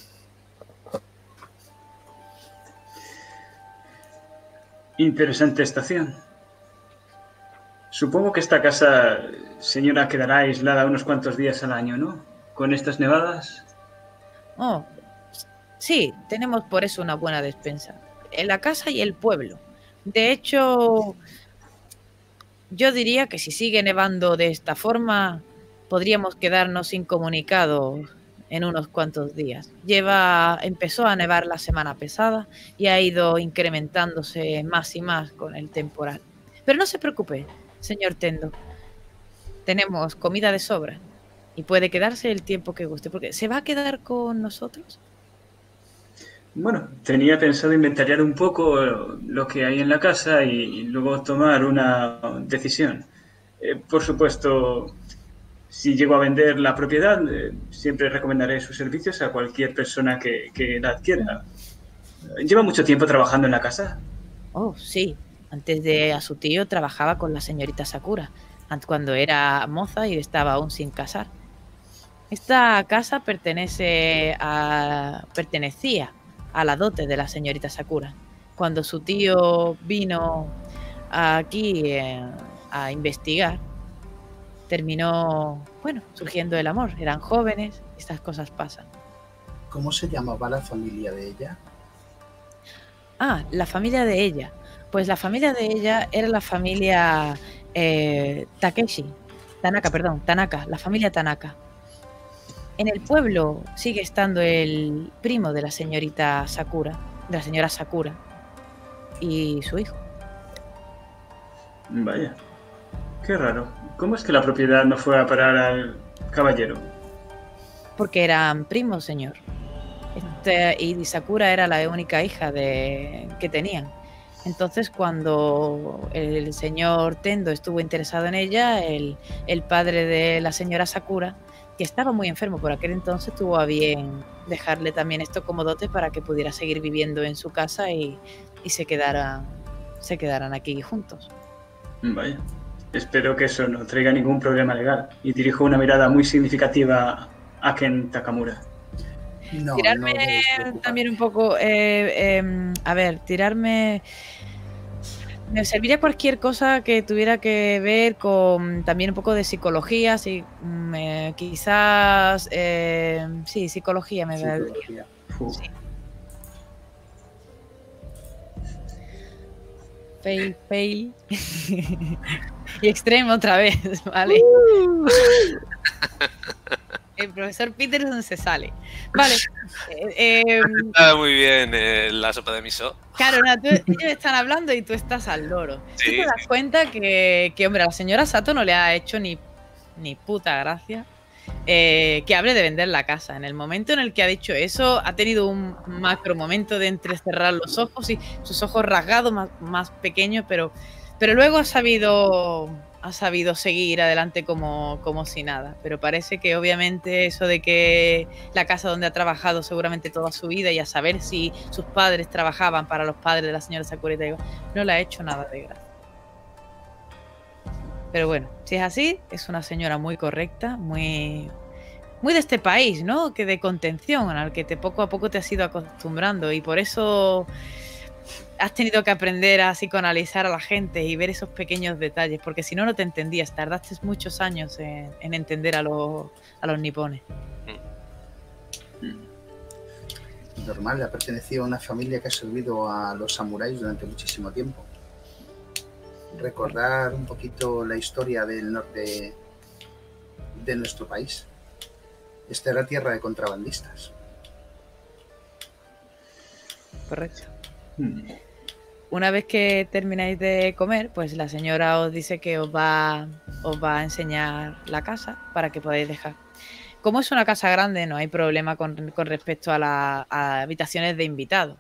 Interesante estación. Supongo que esta casa, señora, quedará aislada unos cuantos días al año, ¿no? Con estas nevadas. Oh, sí, tenemos por eso una buena despensa. En la casa y el pueblo. De hecho, yo diría que si sigue nevando de esta forma, podríamos quedarnos incomunicados en unos cuantos días. Lleva, empezó a nevar la semana pasada y ha ido incrementándose más y más con el temporal. Pero no se preocupe, Señor Tendo, tenemos comida de sobra y puede quedarse el tiempo que guste, porque ¿se va a quedar con nosotros? Bueno, tenía pensado inventariar un poco lo que hay en la casa y luego tomar una decisión. Eh, por supuesto, si llego a vender la propiedad, eh, siempre recomendaré sus servicios a cualquier persona que, que la adquiera. ¿Lleva mucho tiempo trabajando en la casa? Oh, sí. Antes de a su tío trabajaba con la señorita Sakura, cuando era moza y estaba aún sin casar. Esta casa pertenece a, pertenecía a la dote de la señorita Sakura. Cuando su tío vino aquí eh, a investigar, terminó, bueno, surgiendo el amor. Eran jóvenes, estas cosas pasan. ¿Cómo se llamaba la familia de ella? Ah, la familia de ella. Pues la familia de ella era la familia eh, Takeshi. Tanaka, perdón, Tanaka, la familia Tanaka. En el pueblo sigue estando el primo de la señorita Sakura, de la señora Sakura, y su hijo. Vaya, qué raro. ¿Cómo es que la propiedad no fue a parar al caballero? Porque eran primos, señor. Este, y Sakura era la única hija de, que tenían. Entonces, cuando el señor Tendo estuvo interesado en ella, el, el padre de la señora Sakura, que estaba muy enfermo por aquel entonces, tuvo a bien dejarle también esto como dote para que pudiera seguir viviendo en su casa y, y se quedaran, se quedaran aquí juntos. Vaya, espero que eso no traiga ningún problema legal. Y dirijo una mirada muy significativa a Ken Takamura. No, tirarme no también un poco, eh, eh, a ver, tirarme... Me serviría cualquier cosa que tuviera que ver con también un poco de psicología, sí, eh, quizás, eh, sí, psicología me valdría. Sí. Fail, fail. Y extremo otra vez, ¿vale? Uh. El profesor Peterson se sale. Vale. Eh, eh, Está muy bien eh, la sopa de miso. Claro, no, tú, ellos están hablando y tú estás al loro. Sí, tú te das sí. cuenta que, que, hombre, a la señora Sato no le ha hecho ni, ni puta gracia eh, que hable de vender la casa. En el momento en el que ha dicho eso, ha tenido un macro momento de entrecerrar los ojos y sus ojos rasgados, más, más pequeños, pero, pero luego ha sabido... ha sabido seguir adelante como, como si nada, pero parece que obviamente eso de que la casa donde ha trabajado seguramente toda su vida y a saber si sus padres trabajaban para los padres de la señora Sakura no le ha hecho nada de gracia. Pero bueno, si es así, es una señora muy correcta, muy, muy de este país, ¿no? Que de contención, al que te poco a poco te has ido acostumbrando y por eso... has tenido que aprender a psicoanalizar a la gente y ver esos pequeños detalles, porque si no, no te entendías. Tardaste muchos años en, en entender a los, a los nipones. Normal, ha pertenecido a una familia que ha servido a los samuráis durante muchísimo tiempo. Recordar un poquito la historia del norte de nuestro país. Esta era tierra de contrabandistas. Correcto. Una vez que termináis de comer, pues la señora os dice que os va, os va a enseñar la casa para que podáis dejar. Como es una casa grande, no hay problema con, con respecto a las habitaciones de invitados.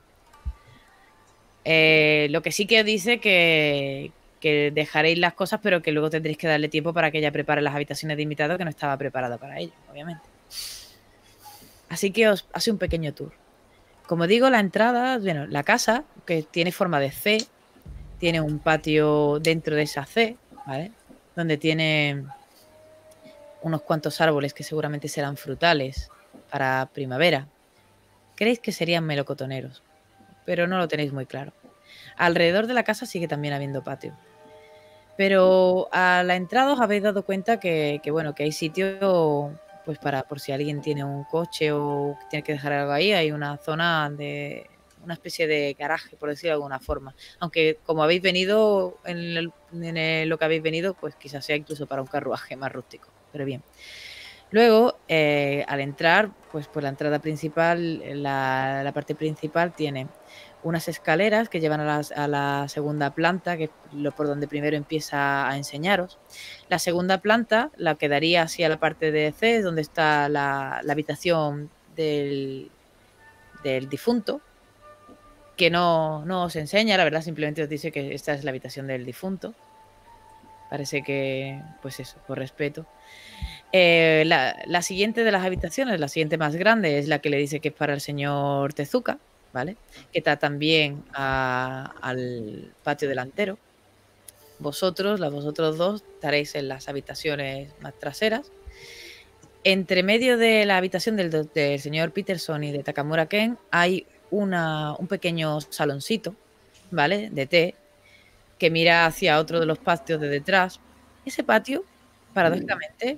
Eh, lo que sí que os dice que, que dejaréis las cosas, pero que luego tendréis que darle tiempo para que ella prepare las habitaciones de invitados, que no estaba preparada para ello, obviamente. Así que os hace un pequeño tour. Como digo, la entrada, bueno, la casa, que tiene forma de C, tiene un patio dentro de esa C, ¿vale? Donde tiene unos cuantos árboles que seguramente serán frutales para primavera. Creéis que serían melocotoneros, pero no lo tenéis muy claro. Alrededor de la casa sigue también habiendo patio. Pero a la entrada os habéis dado cuenta que, que bueno, que hay sitio... pues para por si alguien tiene un coche o tiene que dejar algo ahí, hay una zona de una especie de garaje, por decirlo de alguna forma. Aunque como habéis venido en, el, en el, lo que habéis venido, pues quizás sea incluso para un carruaje más rústico. Pero bien. Luego, eh, al entrar, pues por la entrada principal, la, la parte principal tiene unas escaleras que llevan a, las, a la segunda planta, que es lo por donde primero empieza a enseñaros. La segunda planta la quedaría así a la parte de C, es donde está la, la habitación del, del difunto, que no, no os enseña, la verdad, simplemente os dice que esta es la habitación del difunto. Parece que, pues eso, por respeto. Eh, la, la siguiente de las habitaciones, la siguiente más grande, es la que le dice que es para el señor Tezuka, ¿vale? Que está también a, al patio delantero. Vosotros, las vosotros dos, estaréis en las habitaciones más traseras. Entre medio de la habitación del, del señor Peterson y de Takamura Ken hay una, un pequeño saloncito, ¿vale? De té, que mira hacia otro de los patios de detrás. Ese patio, paradójicamente,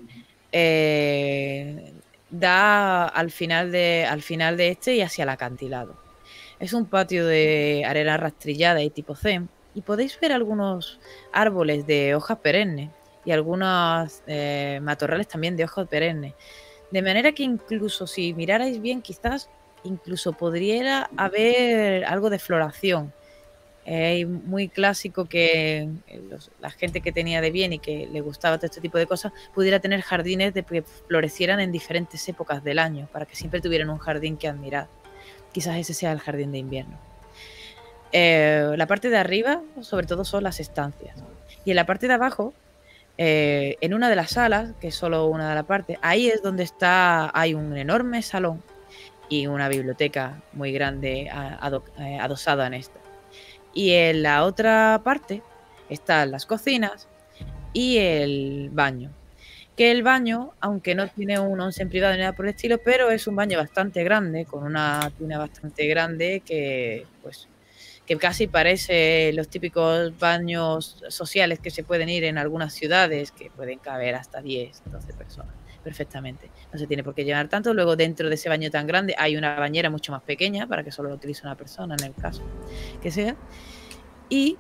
eh, da al final, de, al final de este y hacia el acantilado. Es un patio de arena rastrillada y tipo zen, y podéis ver algunos árboles de hojas perennes y algunos eh, matorrales también de hojas perennes. De manera que incluso si mirarais bien, quizás incluso podría haber algo de floración. Es eh, muy clásico que los, la gente que tenía de bien y que le gustaba todo este tipo de cosas pudiera tener jardines de que florecieran en diferentes épocas del año, para que siempre tuvieran un jardín que admirar. Quizás ese sea el jardín de invierno. Eh, la parte de arriba, sobre todo, son las estancias. Y en la parte de abajo, eh, en una de las salas, que es solo una de las partes, ahí es donde está, hay un enorme salón y una biblioteca muy grande ado, eh, adosada en esta. Y en la otra parte están las cocinas y el baño. Que el baño, aunque no tiene un onsen privado ni nada por el estilo, pero es un baño bastante grande, con una tina bastante grande que, pues, que casi parece los típicos baños sociales que se pueden ir en algunas ciudades, que pueden caber hasta diez, doce personas perfectamente. No se tiene por qué llenar tanto. Luego, dentro de ese baño tan grande hay una bañera mucho más pequeña para que solo lo utilice una persona en el caso que sea. Y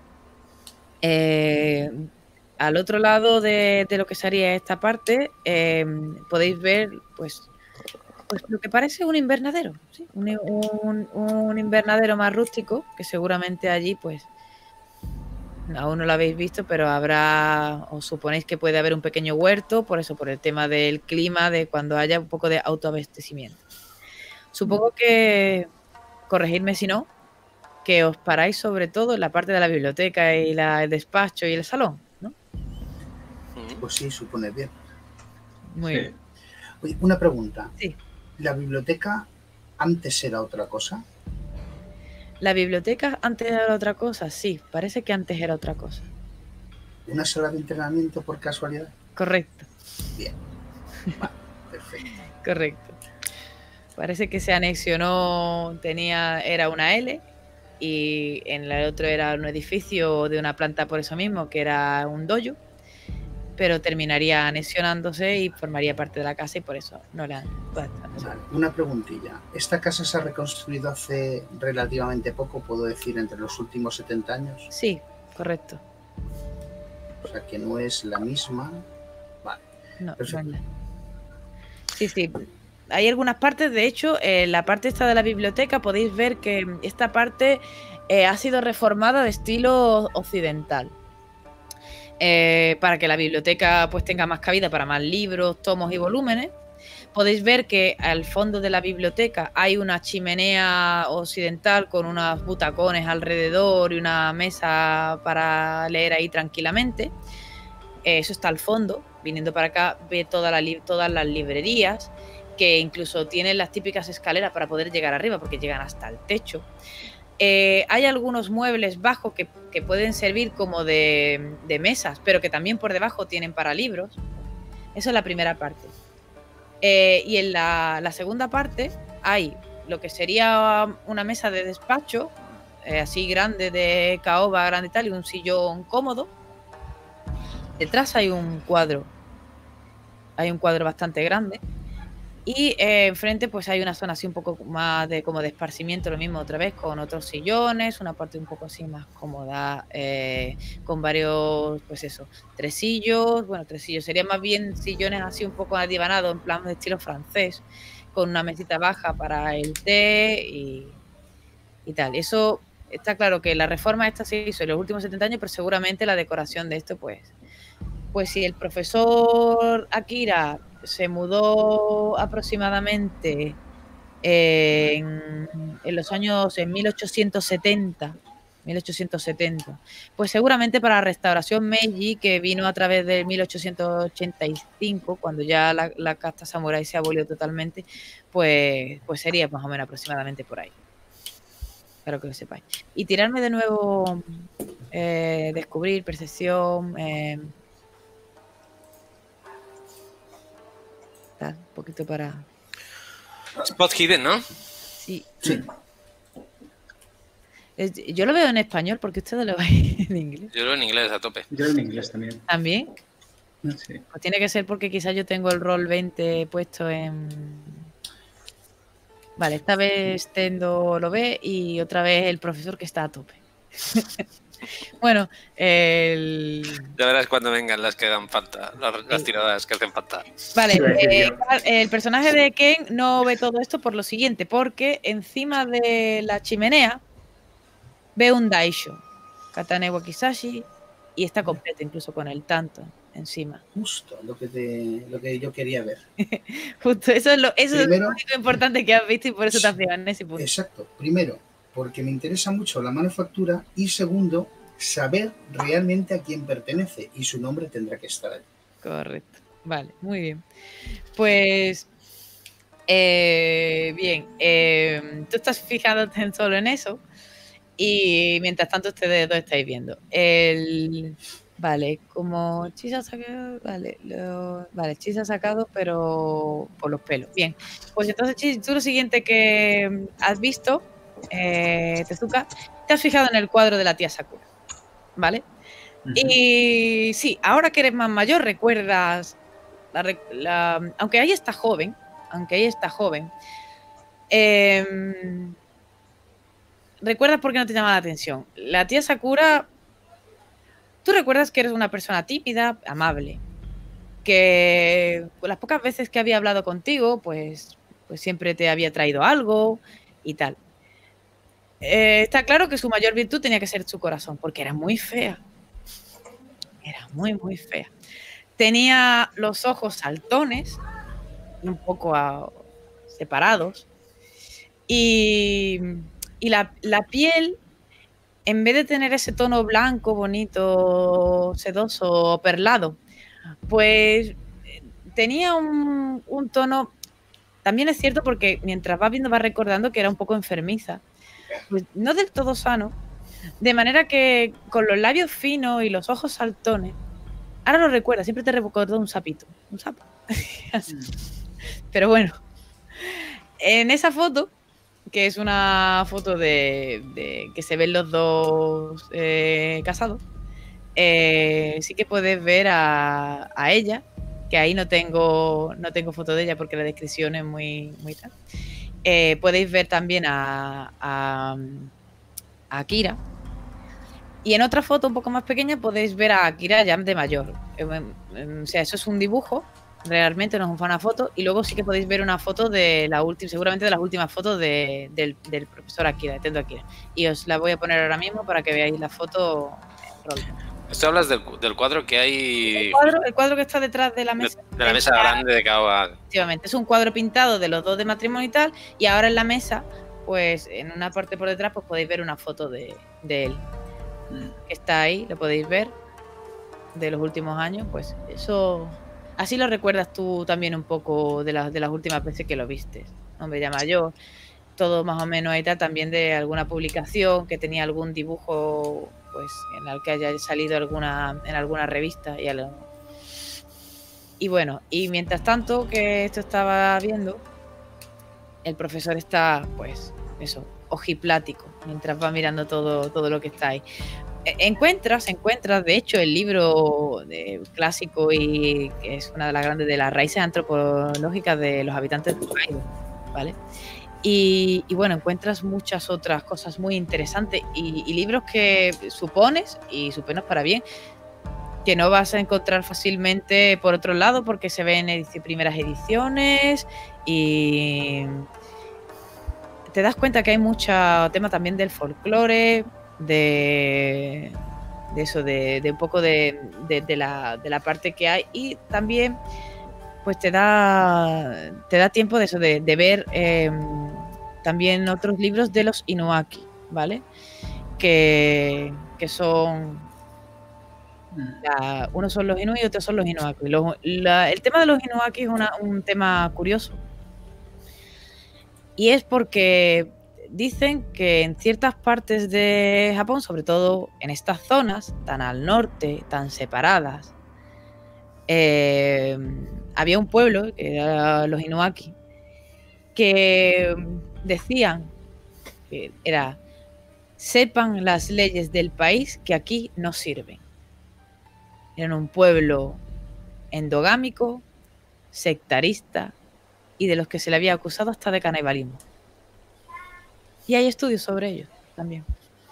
eh, al otro lado de, de lo que sería esta parte, eh, podéis ver pues, pues lo que parece un invernadero, ¿sí? un, un, un invernadero más rústico, que seguramente allí pues aún no lo habéis visto, pero habrá, os suponéis que puede haber un pequeño huerto, por eso, por el tema del clima, de cuando haya un poco de autoabastecimiento. Supongo que, corregidme si no, que os paráis sobre todo en la parte de la biblioteca y la, el despacho y el salón, ¿no? Pues sí, supone bien. Muy Sí. bien. Oye, una pregunta. Sí. ¿La biblioteca antes era otra cosa? ¿La biblioteca antes era otra cosa? Sí, parece que antes era otra cosa. ¿Una sala de entrenamiento por casualidad? Correcto. Bien. Vale, perfecto. Correcto. Parece que se anexionó, tenía, era una L, y en el otro era un edificio de una planta por eso mismo, que era un dojo, pero terminaría anexionándose y formaría parte de la casa, y por eso no la han... Vale, una preguntilla. ¿Esta casa se ha reconstruido hace relativamente poco, puedo decir, entre los últimos setenta años? Sí, correcto. O sea, que no es la misma. Vale. No, perfecto. no es la... Sí, sí. Hay algunas partes, de hecho, en la parte esta de la biblioteca podéis ver que esta parte eh, ha sido reformada de estilo occidental. Eh, para que la biblioteca pues tenga más cabida para más libros, tomos y volúmenes. Podéis ver que al fondo de la biblioteca hay una chimenea occidental con unos butacones alrededor y una mesa para leer ahí tranquilamente. Eh, eso está al fondo. Viniendo para acá ve toda la todas las librerías, que incluso tienen las típicas escaleras para poder llegar arriba, porque llegan hasta el techo. Eh, hay algunos muebles bajos que, que pueden servir como de, de mesas, pero que también por debajo tienen para libros. Eso es la primera parte. Eh, y en la, la segunda parte hay lo que sería una mesa de despacho, eh, así grande, de caoba grande y tal, y un sillón cómodo. Detrás hay un cuadro. Hay un cuadro bastante grande. Y eh, enfrente pues hay una zona así un poco más de como de esparcimiento, lo mismo otra vez, con otros sillones, una parte un poco así más cómoda, eh, con varios, pues eso, tresillos, bueno, tresillos, serían más bien sillones así un poco adivanados, en plan de estilo francés, con una mesita baja para el té y, y tal. Eso está claro que la reforma esta se hizo en los últimos setenta años, pero seguramente la decoración de esto, pues, pues si el profesor Akira se mudó aproximadamente en, en los años en mil ochocientos setenta, pues seguramente para la restauración Meiji, que vino a través de mil ochocientos ochenta y cinco, cuando ya la, la casta samurái se abolió totalmente, pues, pues sería más o menos aproximadamente por ahí. Espero que lo sepáis. Y tirarme de nuevo eh, descubrir, percepción, eh, un poquito para... Spot Hidden, ¿no? Sí. Sí. Es- Yo lo veo en español, porque ustedes lo veis en inglés. Yo lo veo en inglés a tope. Yo en inglés también. ¿También? Sí. Pues tiene que ser porque quizás yo tengo el rol veinte puesto en... Vale, esta vez Tendo lo ve y otra vez el profesor que está a tope. Bueno, el... Ya verás cuando vengan las que dan falta, las, las tiradas que hacen falta. Vale, Iba a decir eh, yo. el personaje de Ken no ve todo esto por lo siguiente, porque encima de la chimenea ve un daisho, Katane Wakizashi, y está completo incluso con el tanto encima. Justo lo que, te, lo que yo quería ver. Justo, eso es lo, eso es Primero- lo único importante que has visto y por eso te has fijado en ese punto. Exacto. Primero, porque me interesa mucho la manufactura y segundo, saber realmente a quién pertenece y su nombre tendrá que estar ahí. Correcto. Vale, muy bien. Pues, eh, bien, eh, tú estás fijándote en solo en eso y mientras tanto ustedes dos estáis viendo. El, vale, como Chis ha sacado, vale, lo- vale, Chis ha sacado, pero por los pelos. Bien, pues entonces Chis, tú lo siguiente que has visto, eh, Tezuka, te has fijado en el cuadro de la tía Sakura, ¿vale? Y sí, ahora que eres más mayor, recuerdas, la re- la- aunque ahí está joven, aunque ahí está joven, em, recuerdas por qué no te llama la atención. La tía Sakura, tú recuerdas que eres una persona tímida, amable, que pues, las pocas veces que había hablado contigo, pues, pues siempre te había traído algo y tal. Eh, está claro que su mayor virtud tenía que ser su corazón, porque era muy fea. Era muy, muy fea. Tenía los ojos saltones, un poco a- separados, y, y la, la piel, en vez de tener ese tono blanco, bonito, sedoso, perlado, pues eh, tenía un, un tono, también es cierto porque mientras vas viendo vas recordando que era un poco enfermiza, pues no del todo sano, de manera que con los labios finos y los ojos saltones, ahora lo recuerda, siempre te recuerdo un sapito, un sapo. Pero bueno, en esa foto, que es una foto de, de que se ven los dos eh, casados, eh, sí que puedes ver a, a ella, que ahí no tengo, no tengo foto de ella porque la descripción es muy, muy tal. Eh, podéis ver también a, a, a Akira. Y en otra foto un poco más pequeña podéis ver a Akira ya de mayor. Eh, O sea, eso es un dibujo, realmente no es una foto. Y luego sí que podéis ver una foto de la última, seguramente de las últimas fotos de, del, del profesor Akira, de Tendo Akira. Y os la voy a poner ahora mismo para que veáis la foto en rol. Esto hablas del, cu- del cuadro que hay El cuadro, el cuadro que está detrás de la de, mesa. de la mesa grande de Kawa. Efectivamente, es un cuadro pintado de los dos de matrimonio y tal. Y ahora en la mesa, pues en una parte por detrás, pues podéis ver una foto de, de él. Que está ahí, lo podéis ver, de los últimos años, pues eso, así lo recuerdas tú también un poco de, las de las últimas veces que lo viste. Hombre, ya mayor, todo más o menos ahí está, también de alguna publicación que tenía algún dibujo, pues en el que haya salido alguna en alguna revista y algo. Y bueno, y mientras tanto que esto estaba viendo, el profesor está, pues, eso, ojiplático, mientras va mirando todo, todo lo que está ahí. encuentras, encuentras, de hecho, el libro de, clásico y que es una de las grandes de las raíces antropológicas de los habitantes de Hokkaido, ¿vale? Y, y bueno, encuentras muchas otras cosas muy interesantes y, y libros que supones, y supones para bien, que no vas a encontrar fácilmente por otro lado porque se ven edici- primeras ediciones y te das cuenta que hay mucho tema también del folclore, de, de eso, de, de un poco de, de, de, la, de la parte que hay y también pues te da te da tiempo de eso, de, de ver eh, también otros libros de los Inuaki, ¿vale? Que, que son la, unos son los Inuit y otros son los Inuaki. Los, la, el tema de los Inuaki es una, un tema curioso y es porque dicen que en ciertas partes de Japón, sobre todo en estas zonas tan al norte, tan separadas, eh, había un pueblo, que era los Inuaki, que decían que era: sepan las leyes del país que aquí no sirven. Eran un pueblo endogámico, sectarista y de los que se le había acusado hasta de canibalismo. Y hay estudios sobre ellos también.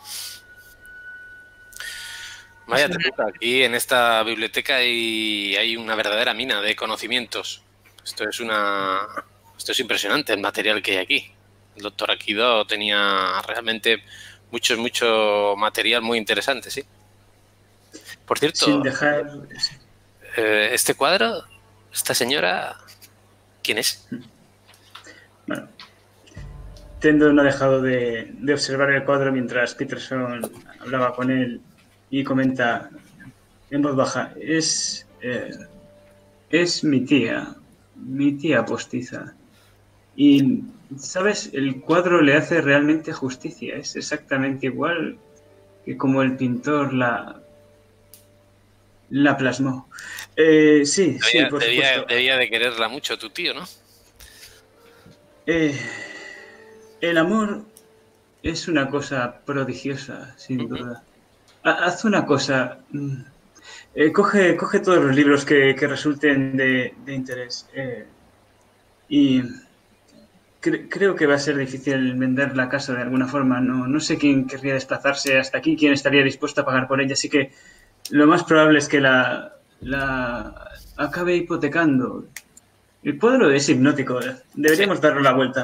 Vaya puta, aquí en esta biblioteca hay, hay una verdadera mina de conocimientos. Esto es una, esto es impresionante el material que hay aquí. El doctor Akido tenía realmente mucho, mucho material muy interesante, sí. Por cierto, sin dejar... eh, este cuadro, esta señora, ¿quién es? Bueno, Tendo no ha dejado de, de observar el cuadro mientras Peterson hablaba con él y comenta en voz baja: es, eh, es mi tía, mi tía postiza. Y, ¿sabes? El cuadro le hace realmente justicia. Es exactamente igual que como el pintor la, la plasmó. Eh, sí, Debía, sí, por debía, supuesto. debía de quererla mucho tu tío, ¿no? Eh, el amor es una cosa prodigiosa, sin Uh-huh. duda. Haz una cosa. Eh, coge, coge todos los libros que, que resulten de, de interés. Eh, y cre- creo que va a ser difícil vender la casa de alguna forma. No, no sé quién querría desplazarse hasta aquí, quién estaría dispuesto a pagar por ella. Así que lo más probable es que la, la acabe hipotecando. El cuadro es hipnótico. Deberíamos sí. darle la vuelta.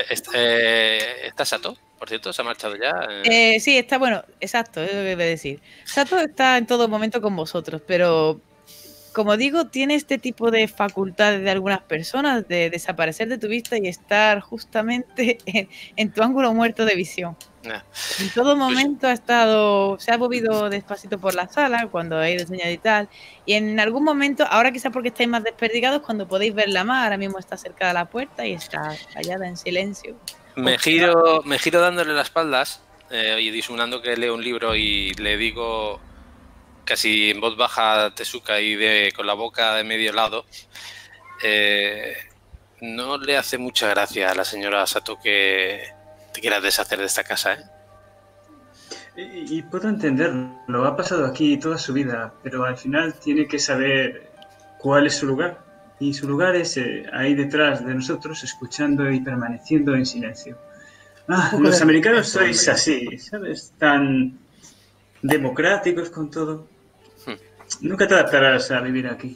Eh, ¿Está Sato? Por cierto, ¿se ha marchado ya? Eh, sí, está, bueno, exacto, es lo que debe decir. Sato está en todo momento con vosotros, pero como digo, tiene este tipo de facultades de algunas personas de desaparecer de tu vista y estar justamente en, en tu ángulo muerto de visión. Yeah. En todo momento ha estado, se ha movido despacito por la sala cuando ha ido enseñado y tal, y en algún momento, ahora quizás porque estáis más desperdigados, cuando podéis verla más, ahora mismo está cerca de la puerta y está callada en silencio. Me giro, me giro dándole las espaldas eh, y disimulando que leo un libro y le digo casi en voz baja a Tezuka y de, con la boca de medio lado, eh, no le hace mucha gracia a la señora Sato que te quieras deshacer de esta casa, ¿eh? Y, y puedo entenderlo, ha pasado aquí toda su vida, pero al final tiene que saber cuál es su lugar. Y su lugar es eh, ahí detrás de nosotros, escuchando y permaneciendo en silencio. Ah, los americanos sois así, ¿sabes? Tan democráticos con todo. Hmm. Nunca te adaptarás a vivir aquí.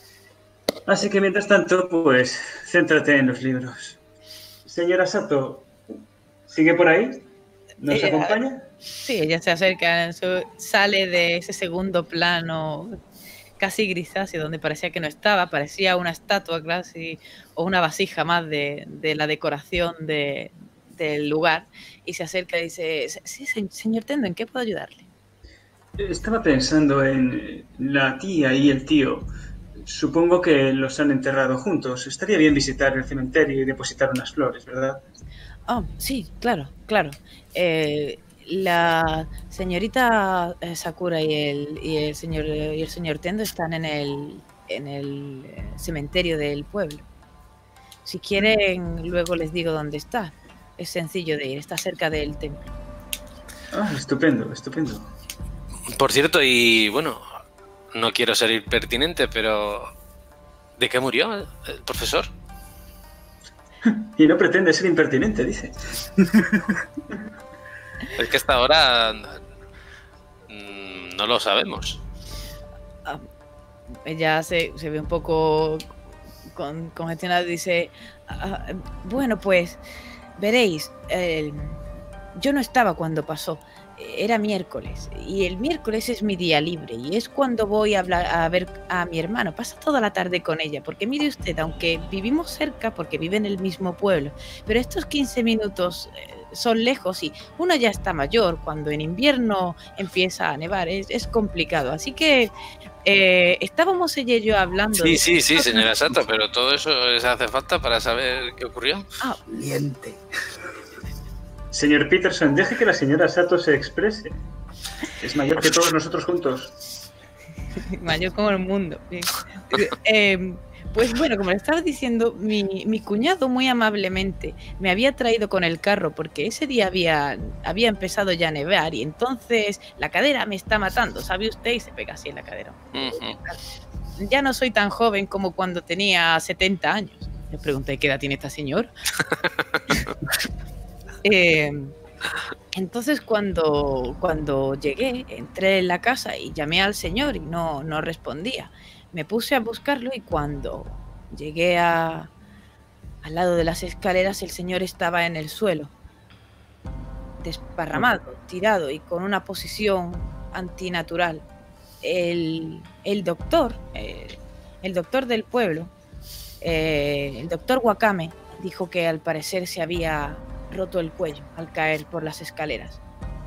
Así que mientras tanto, pues, céntrate en los libros. Señora Sato, ¿sigue por ahí? ¿Nos ella, acompaña? Sí, ella se acerca, sale de ese segundo plano casi grisáceo, donde parecía que no estaba, parecía una estatua casi, o una vasija más de, de la decoración de, del lugar, y se acerca y dice: sí, señor Tendo, ¿en qué puedo ayudarle? Estaba pensando en la tía y el tío. Supongo que los han enterrado juntos. Estaría bien visitar el cementerio y depositar unas flores, ¿verdad? Oh, sí, claro, claro. Eh, la señorita Sakura y el, y el señor y el señor Tendo están en el en el cementerio del pueblo. Si quieren, luego les digo dónde está. Es sencillo de ir, está cerca del templo. Ah, estupendo, estupendo. Por cierto, y bueno, no quiero ser impertinente, pero ¿de qué murió el profesor? Y no pretende ser impertinente, dice. Es que hasta ahora no lo sabemos. Ah, ella se, se ve un poco con, congestionada y dice, ah, bueno, pues veréis, eh, yo no estaba cuando pasó. Era miércoles y el miércoles es mi día libre y es cuando voy a, hablar, a ver a mi hermano. Pasa toda la tarde con ella porque mire usted, aunque vivimos cerca porque vive en el mismo pueblo, pero estos quince minutos eh, son lejos y uno ya está mayor. Cuando en invierno empieza a nevar es, es complicado. Así que eh, estábamos ella y yo hablando. Sí, de sí, sí, señora Sato, pero todo eso les hace falta para saber qué ocurrió. Ah, Miente. Señor Peterson, deje que la señora Sato se exprese. Es mayor que todos nosotros juntos. Mayor como el mundo. eh, pues bueno, como le estaba diciendo, mi, mi cuñado muy amablemente me había traído con el carro porque ese día había, había empezado ya a nevar y entonces la cadera me está matando, ¿sabe usted? Y se pega así en la cadera. Uh-huh. Ya no soy tan joven como cuando tenía setenta años. Le pregunté qué edad tiene esta señora. Eh, entonces cuando, cuando llegué, entré en la casa y llamé al señor y no, no respondía. Me puse a buscarlo y cuando llegué a, al lado de las escaleras, el señor estaba en el suelo, desparramado, tirado y con una posición antinatural. El, el doctor, eh, el doctor del pueblo, eh, el doctor Wakame, dijo que al parecer se había roto el cuello al caer por las escaleras.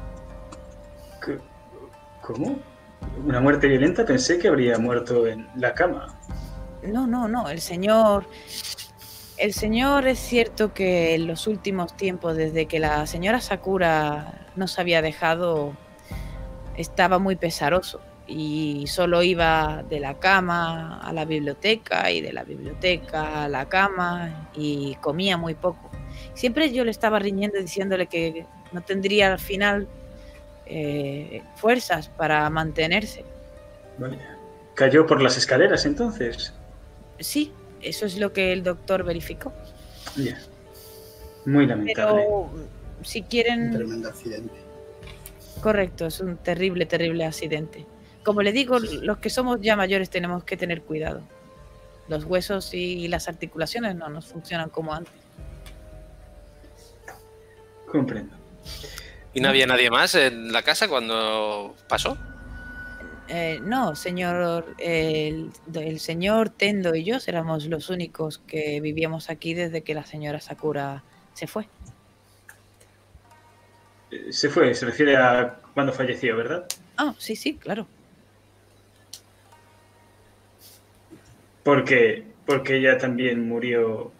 ¿Cómo? ¿Una muerte violenta? Pensé que habría muerto en la cama. No, no, no. El señor... El señor es cierto que en los últimos tiempos, desde que la señora Sakura nos había dejado, estaba muy pesaroso y solo iba de la cama a la biblioteca y de la biblioteca a la cama y comía muy poco. Siempre yo le estaba riñendo diciéndole que no tendría al final eh, fuerzas para mantenerse. Vaya. ¿Cayó por las escaleras entonces? Sí, eso es lo que el doctor verificó. Ya. Yeah. Muy lamentable. Pero si quieren... Un tremendo accidente. Correcto, es un terrible, terrible accidente. Como le digo, los que somos ya mayores tenemos que tener cuidado. Los huesos y las articulaciones no nos funcionan como antes. Comprendo. ¿Y no había nadie más en la casa cuando pasó? Eh, no, señor, el, el señor Tendo y yo éramos los únicos que vivíamos aquí desde que la señora Sakura se fue. Se fue, se refiere a cuando falleció, ¿verdad? Ah, sí, sí, claro. Porque, porque ella también murió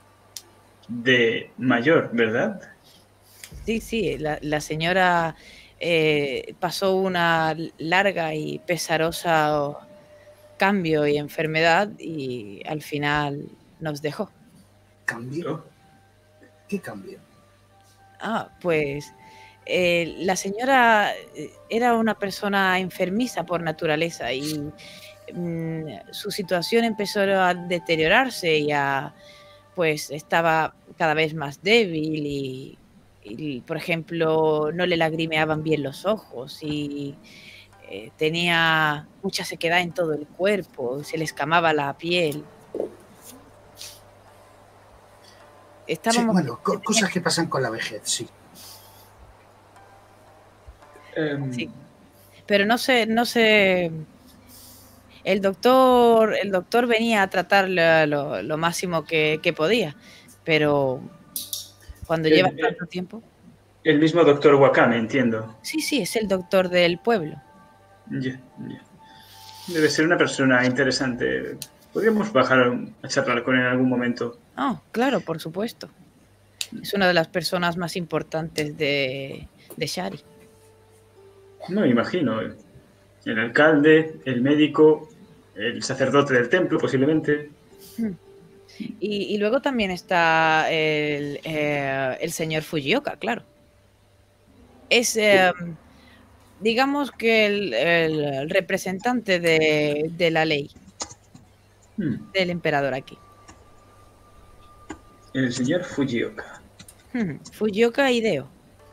de mayor, ¿verdad? Sí, sí, la, la señora eh, pasó una larga y pesarosa cambio y enfermedad y al final nos dejó. ¿Cambio? ¿Qué cambio? Ah, pues eh, la señora era una persona enfermiza por naturaleza y mm, su situación empezó a deteriorarse y a, pues estaba cada vez más débil y Y, por ejemplo, no le lagrimeaban bien los ojos y eh, tenía mucha sequedad en todo el cuerpo, se le escamaba la piel. Estábamos... Sí, bueno, co cosas que pasan con la vejez, sí. Um... Sí. Pero no sé, no sé. El doctor, el doctor venía a tratar lo, lo, lo máximo que, que podía, pero cuando el, lleva tanto tiempo. El mismo doctor Wakame, entiendo. Sí, sí, es el doctor del pueblo. Ya, ya. Debe ser una persona interesante. Podríamos bajar a charlar con él en algún momento. Ah, oh, claro, por supuesto. Es una de las personas más importantes de, de Shari. No, imagino. El alcalde, el médico, el sacerdote del templo, posiblemente. Hmm. Y, y luego también está el, eh, el señor Fujioka, claro. Es, eh, digamos que el, el representante de, de la ley, Hmm. del emperador aquí. El señor Fujioka. Hmm, Fujioka Hideo.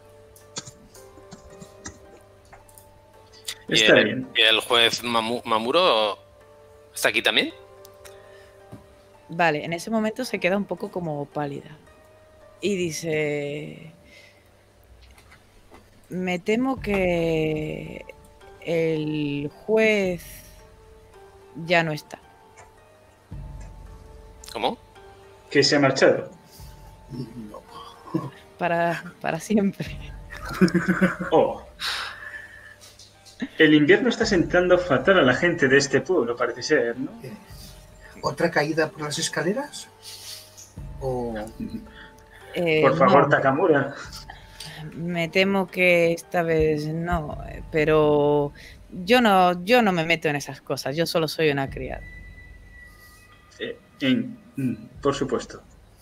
¿Y Está el, bien. y el juez Mamu- Mamuro está aquí también? Vale, en ese momento se queda un poco como pálida. Y dice... Me temo que el juez ya no está. ¿Cómo? Que se ha marchado. No. Para, para siempre. Oh. El invierno está sentando fatal a la gente de este pueblo, parece ser, ¿no? Eh, ¿Otra caída por las escaleras? ¿O Eh, Por favor, no, Takamura. me temo que esta vez no, eh, pero yo no, yo no me meto en esas cosas, yo solo soy una criada. Eh, en- mm, por supuesto.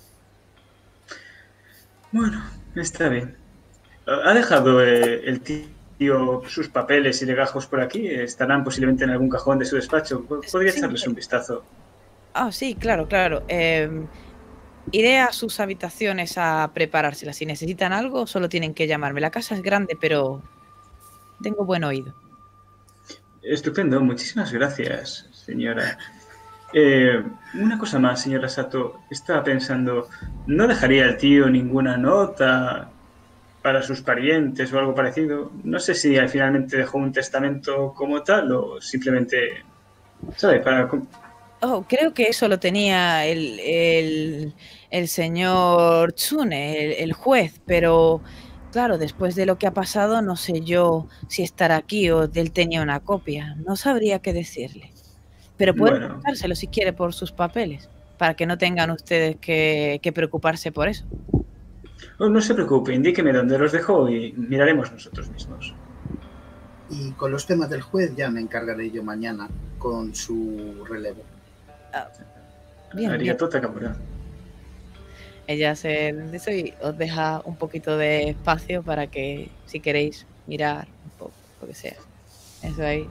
Bueno, está bien. ¿Ha dejado eh, el tío sus papeles y legajos por aquí? ¿Estarán posiblemente en algún cajón de su despacho? Podría Sí. echarles un vistazo. Ah, sí, claro, claro. Eh, iré a sus habitaciones a preparárselas. Si necesitan algo, solo tienen que llamarme. La casa es grande, pero tengo buen oído. Estupendo, muchísimas gracias, señora. Eh, una cosa más, señora Sato. Estaba pensando, ¿no dejaría el tío ninguna nota para sus parientes o algo parecido? No sé si finalmente dejó un testamento como tal o simplemente, ¿sabe? Para... Oh, creo que eso lo tenía el, el, el señor Tsune, el, el juez, pero claro, después de lo que ha pasado, no sé yo si estará aquí o él tenía una copia. No sabría qué decirle. Pero puede Bueno, dárselo si quiere por sus papeles, para que no tengan ustedes que, que preocuparse por eso. oh, no se preocupe, indíqueme dónde los dejó y miraremos nosotros mismos. y con los temas del juez ya me encargaré yo mañana con su relevo? Ah, bien, bien. Arigato Takamura. Ella se de eso y os deja un poquito de espacio para que si queréis mirar un poco, lo que sea. Eso ahí.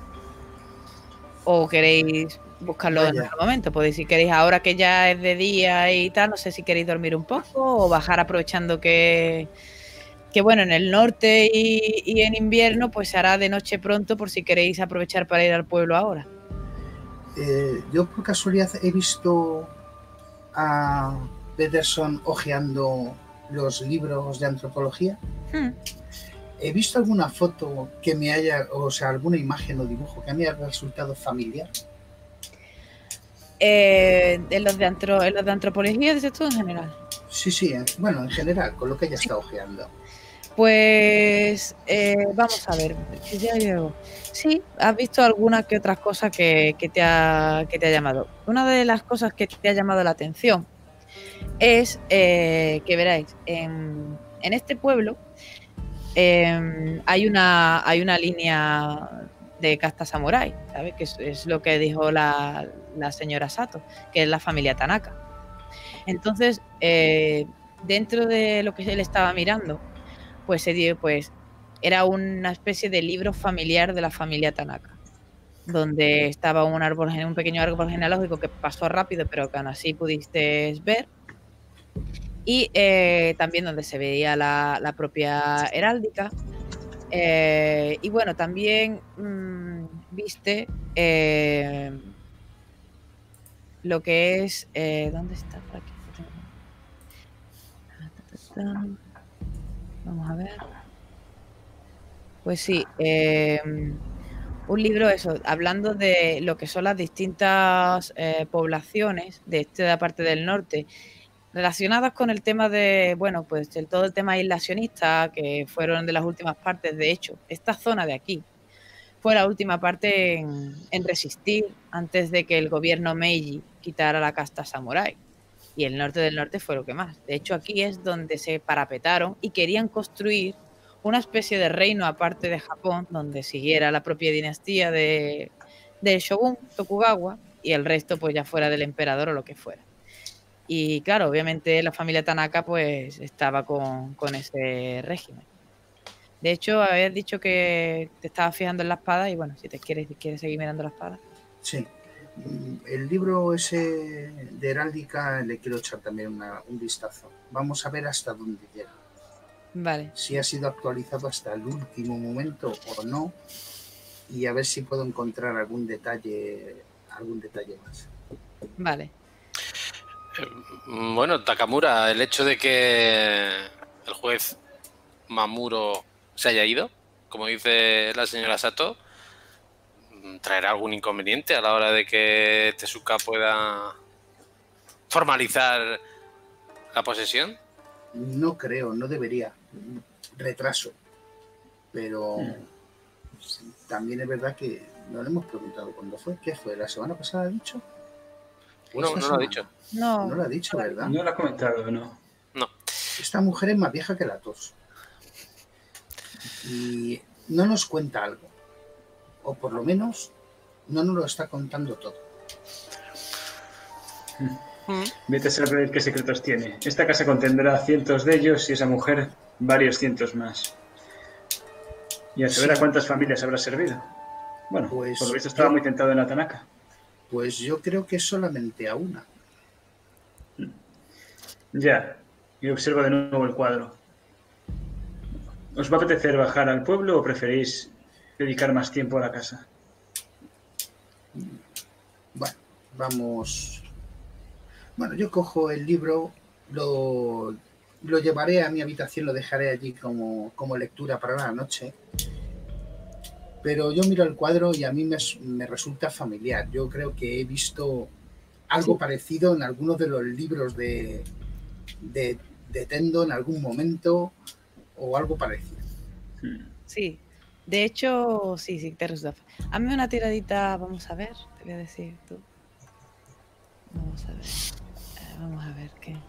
O queréis buscarlo en Vaya. otro momento. Podéis, si queréis, ahora que ya es de día y tal, no sé si queréis dormir un poco o bajar aprovechando que, que bueno, en el norte y, y en invierno, pues se hará de noche pronto por si queréis aprovechar para ir al pueblo ahora. Eh, yo por casualidad he visto a Peterson hojeando los libros de antropología. Hmm. He visto alguna foto que me haya, o sea, alguna imagen o dibujo que me haya resultado familiar. Eh, en, los de antro, en los de antropología, dices tú en general. Sí, sí, en- bueno, en general, con lo que ella está hojeando. Pues eh, vamos a ver, que ya llego. Sí, has visto algunas que otras cosas que, que, te ha, que te ha llamado. Una de las cosas que te ha llamado la atención es eh, que veráis, en, en este pueblo eh, hay, una, hay una línea de casta samurái, ¿sabes? Que es, es lo que dijo la, la señora Sato, que es la familia Tanaka. Entonces, eh, dentro de lo que él estaba mirando, pues se dio, pues era una especie de libro familiar de la familia Tanaka, donde estaba un árbol, un pequeño árbol genealógico que pasó rápido, pero que aún así pudiste ver, y eh, también donde se veía la, la propia heráldica. Eh, y bueno, también mmm, viste eh, lo que es, eh, ¿dónde está? Por aquí. Vamos a ver. Pues sí, eh, un libro eso, hablando de lo que son las distintas eh, poblaciones de esta parte del norte, relacionadas con el tema de, bueno, pues el, todo el tema aislacionista, que fueron de las últimas partes. De hecho, esta zona de aquí fue la última parte en, en resistir antes de que el gobierno Meiji quitara la casta samurái. Y el norte del norte fue lo que más. De hecho, aquí es donde se parapetaron y querían construir una especie de reino aparte de Japón, donde siguiera la propia dinastía de, del shogun Tokugawa y el resto pues ya fuera del emperador o lo que fuera. Y claro, obviamente la familia Tanaka pues estaba con, con ese régimen. De hecho, habías dicho que te estabas fijando en la espada y bueno, si te quieres, si quieres seguir mirando la espada. Sí. El libro ese de heráldica le quiero echar también una, un vistazo. Vamos a ver hasta dónde llega. Vale. Si ha sido actualizado hasta el último momento o no. Y a ver si puedo encontrar algún detalle, algún detalle más. Vale. Bueno, Takamura, el hecho de que el juez Mamuro se haya ido, como dice la señora Sato, ¿traerá algún inconveniente a la hora de que Tezuka pueda formalizar la posesión? No creo, no debería. Retraso. Pero mm. también es verdad que no le hemos preguntado cuándo fue. ¿Qué fue? ¿La semana pasada ha dicho? No, no lo ha dicho. No, no lo ha dicho, ¿verdad? No lo ha comentado, no. No. Esta mujer es más vieja que la tos. Y no nos cuenta algo. O por lo menos no nos lo está contando todo. Vete a saber qué secretos tiene. Esta casa contendrá cientos de ellos y esa mujer varios cientos más. Y a saber Sí. a cuántas familias habrá servido. Bueno, Pues por lo visto estaba yo- muy tentado en la Tanaka. Pues yo creo que solamente a una. Ya, y observo de nuevo el cuadro. ¿Os va a apetecer bajar al pueblo o preferís dedicar más tiempo a la casa? Bueno, vamos. Bueno, yo cojo el libro, lo, lo llevaré a mi habitación, lo dejaré allí como, como lectura para la noche. Pero yo miro el cuadro y a mí me, me resulta familiar. Yo creo que he visto algo Sí. parecido en algunos de los libros de, de, de Tendo en algún momento o algo parecido. Sí. De hecho, sí, sí, te resulta. Hazme una tiradita, vamos a ver, te voy a decir tú. Vamos a ver. Eh, vamos a ver qué.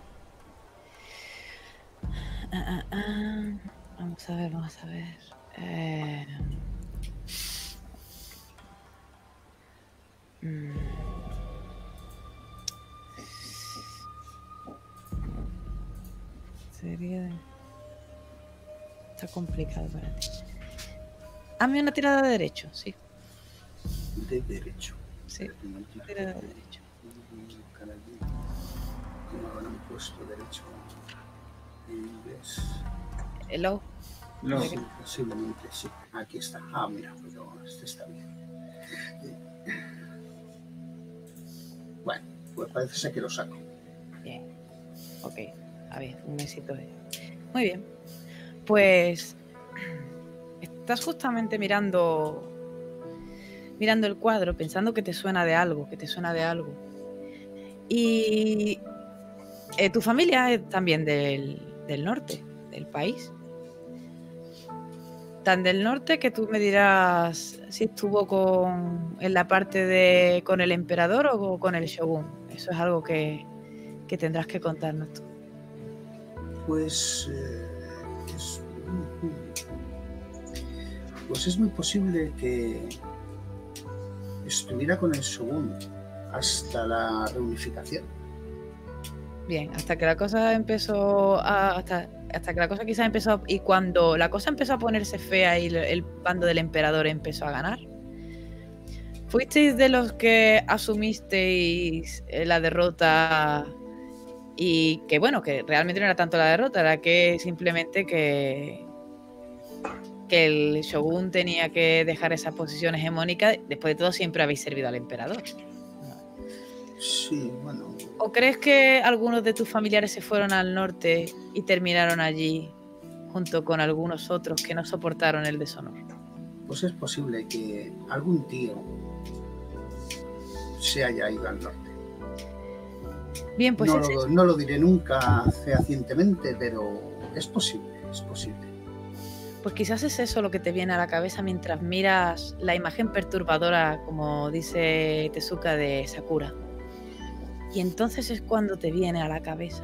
Ah, ah, ah. Vamos a ver, vamos a ver. Eh... mm. Sería de... Está complicado para ti. Hazme una tirada de derecho, sí. De derecho. Sí, tirada de derecho. ¿Cómo habrán puesto derecho en inglés? Hello. No. Sí, posiblemente sí. Aquí está. Ah, mira, pero este está bien. Bueno, pues parece ser que lo saco. Bien. Ok. A ver, un besito de... Muy bien. Pues estás justamente mirando mirando el cuadro, pensando que te suena de algo, que te suena de algo. Y eh, tu familia es también del, del norte, del país. Tan del norte que tú me dirás si estuvo con en la parte de con el emperador o con el shogun. Eso es algo que, que tendrás que contarnos tú. Pues eh, es, pues es muy posible que estuviera con el shogun hasta la reunificación. Bien, hasta que la cosa empezó a, hasta, hasta que la cosa quizás empezó a, y cuando la cosa empezó a ponerse fea y el, el bando del emperador empezó a ganar, ¿fuisteis de los que asumisteis la derrota y que bueno, que realmente no era tanto la derrota, era que simplemente que que el shogun tenía que dejar esa posición hegemónica? Después de todo siempre habéis servido al emperador. Sí, bueno. ¿O crees que algunos de tus familiares se fueron al norte y terminaron allí junto con algunos otros que no soportaron el deshonor? Pues es posible que algún tío se haya ido al norte. Bien, pues no, es lo, no lo diré nunca fehacientemente, pero es posible, es posible. Pues quizás es eso lo que te viene a la cabeza mientras miras la imagen perturbadora, como dice Tezuka, de Sakura. Y entonces es cuando te viene a la cabeza.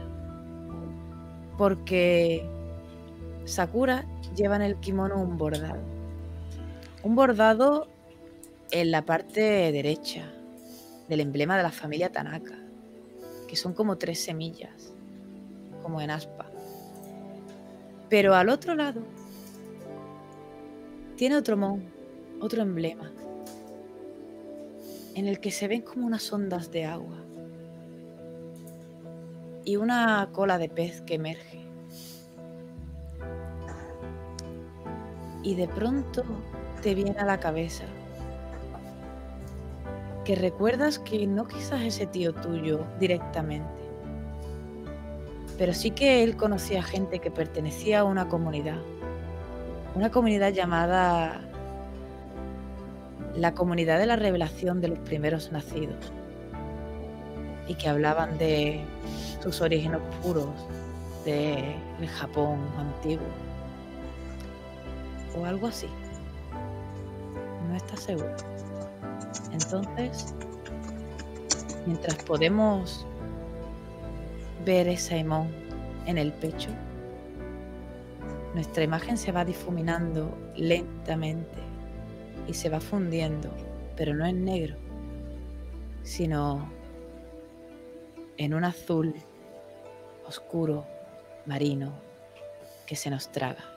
Porque Sakura lleva en el kimono un bordado. Un bordado en la parte derecha del emblema de la familia Tanaka, que son como tres semillas, como en aspa. Pero al otro lado Tiene otro mon, otro emblema, en el que se ven como unas ondas de agua y una cola de pez que emerge. Y de pronto te viene a la cabeza que recuerdas que no quizás ese tío tuyo directamente, pero sí que él conocía gente que pertenecía a una comunidad, una comunidad llamada la Comunidad de la Revelación de los Primeros Nacidos, y que hablaban de sus orígenes puros, del Japón antiguo, o algo así. No está seguro. Entonces, mientras podemos ver ese Emón en el pecho, nuestra imagen se va difuminando lentamente y se va fundiendo, pero no en negro, sino en un azul oscuro, marino, que se nos traga.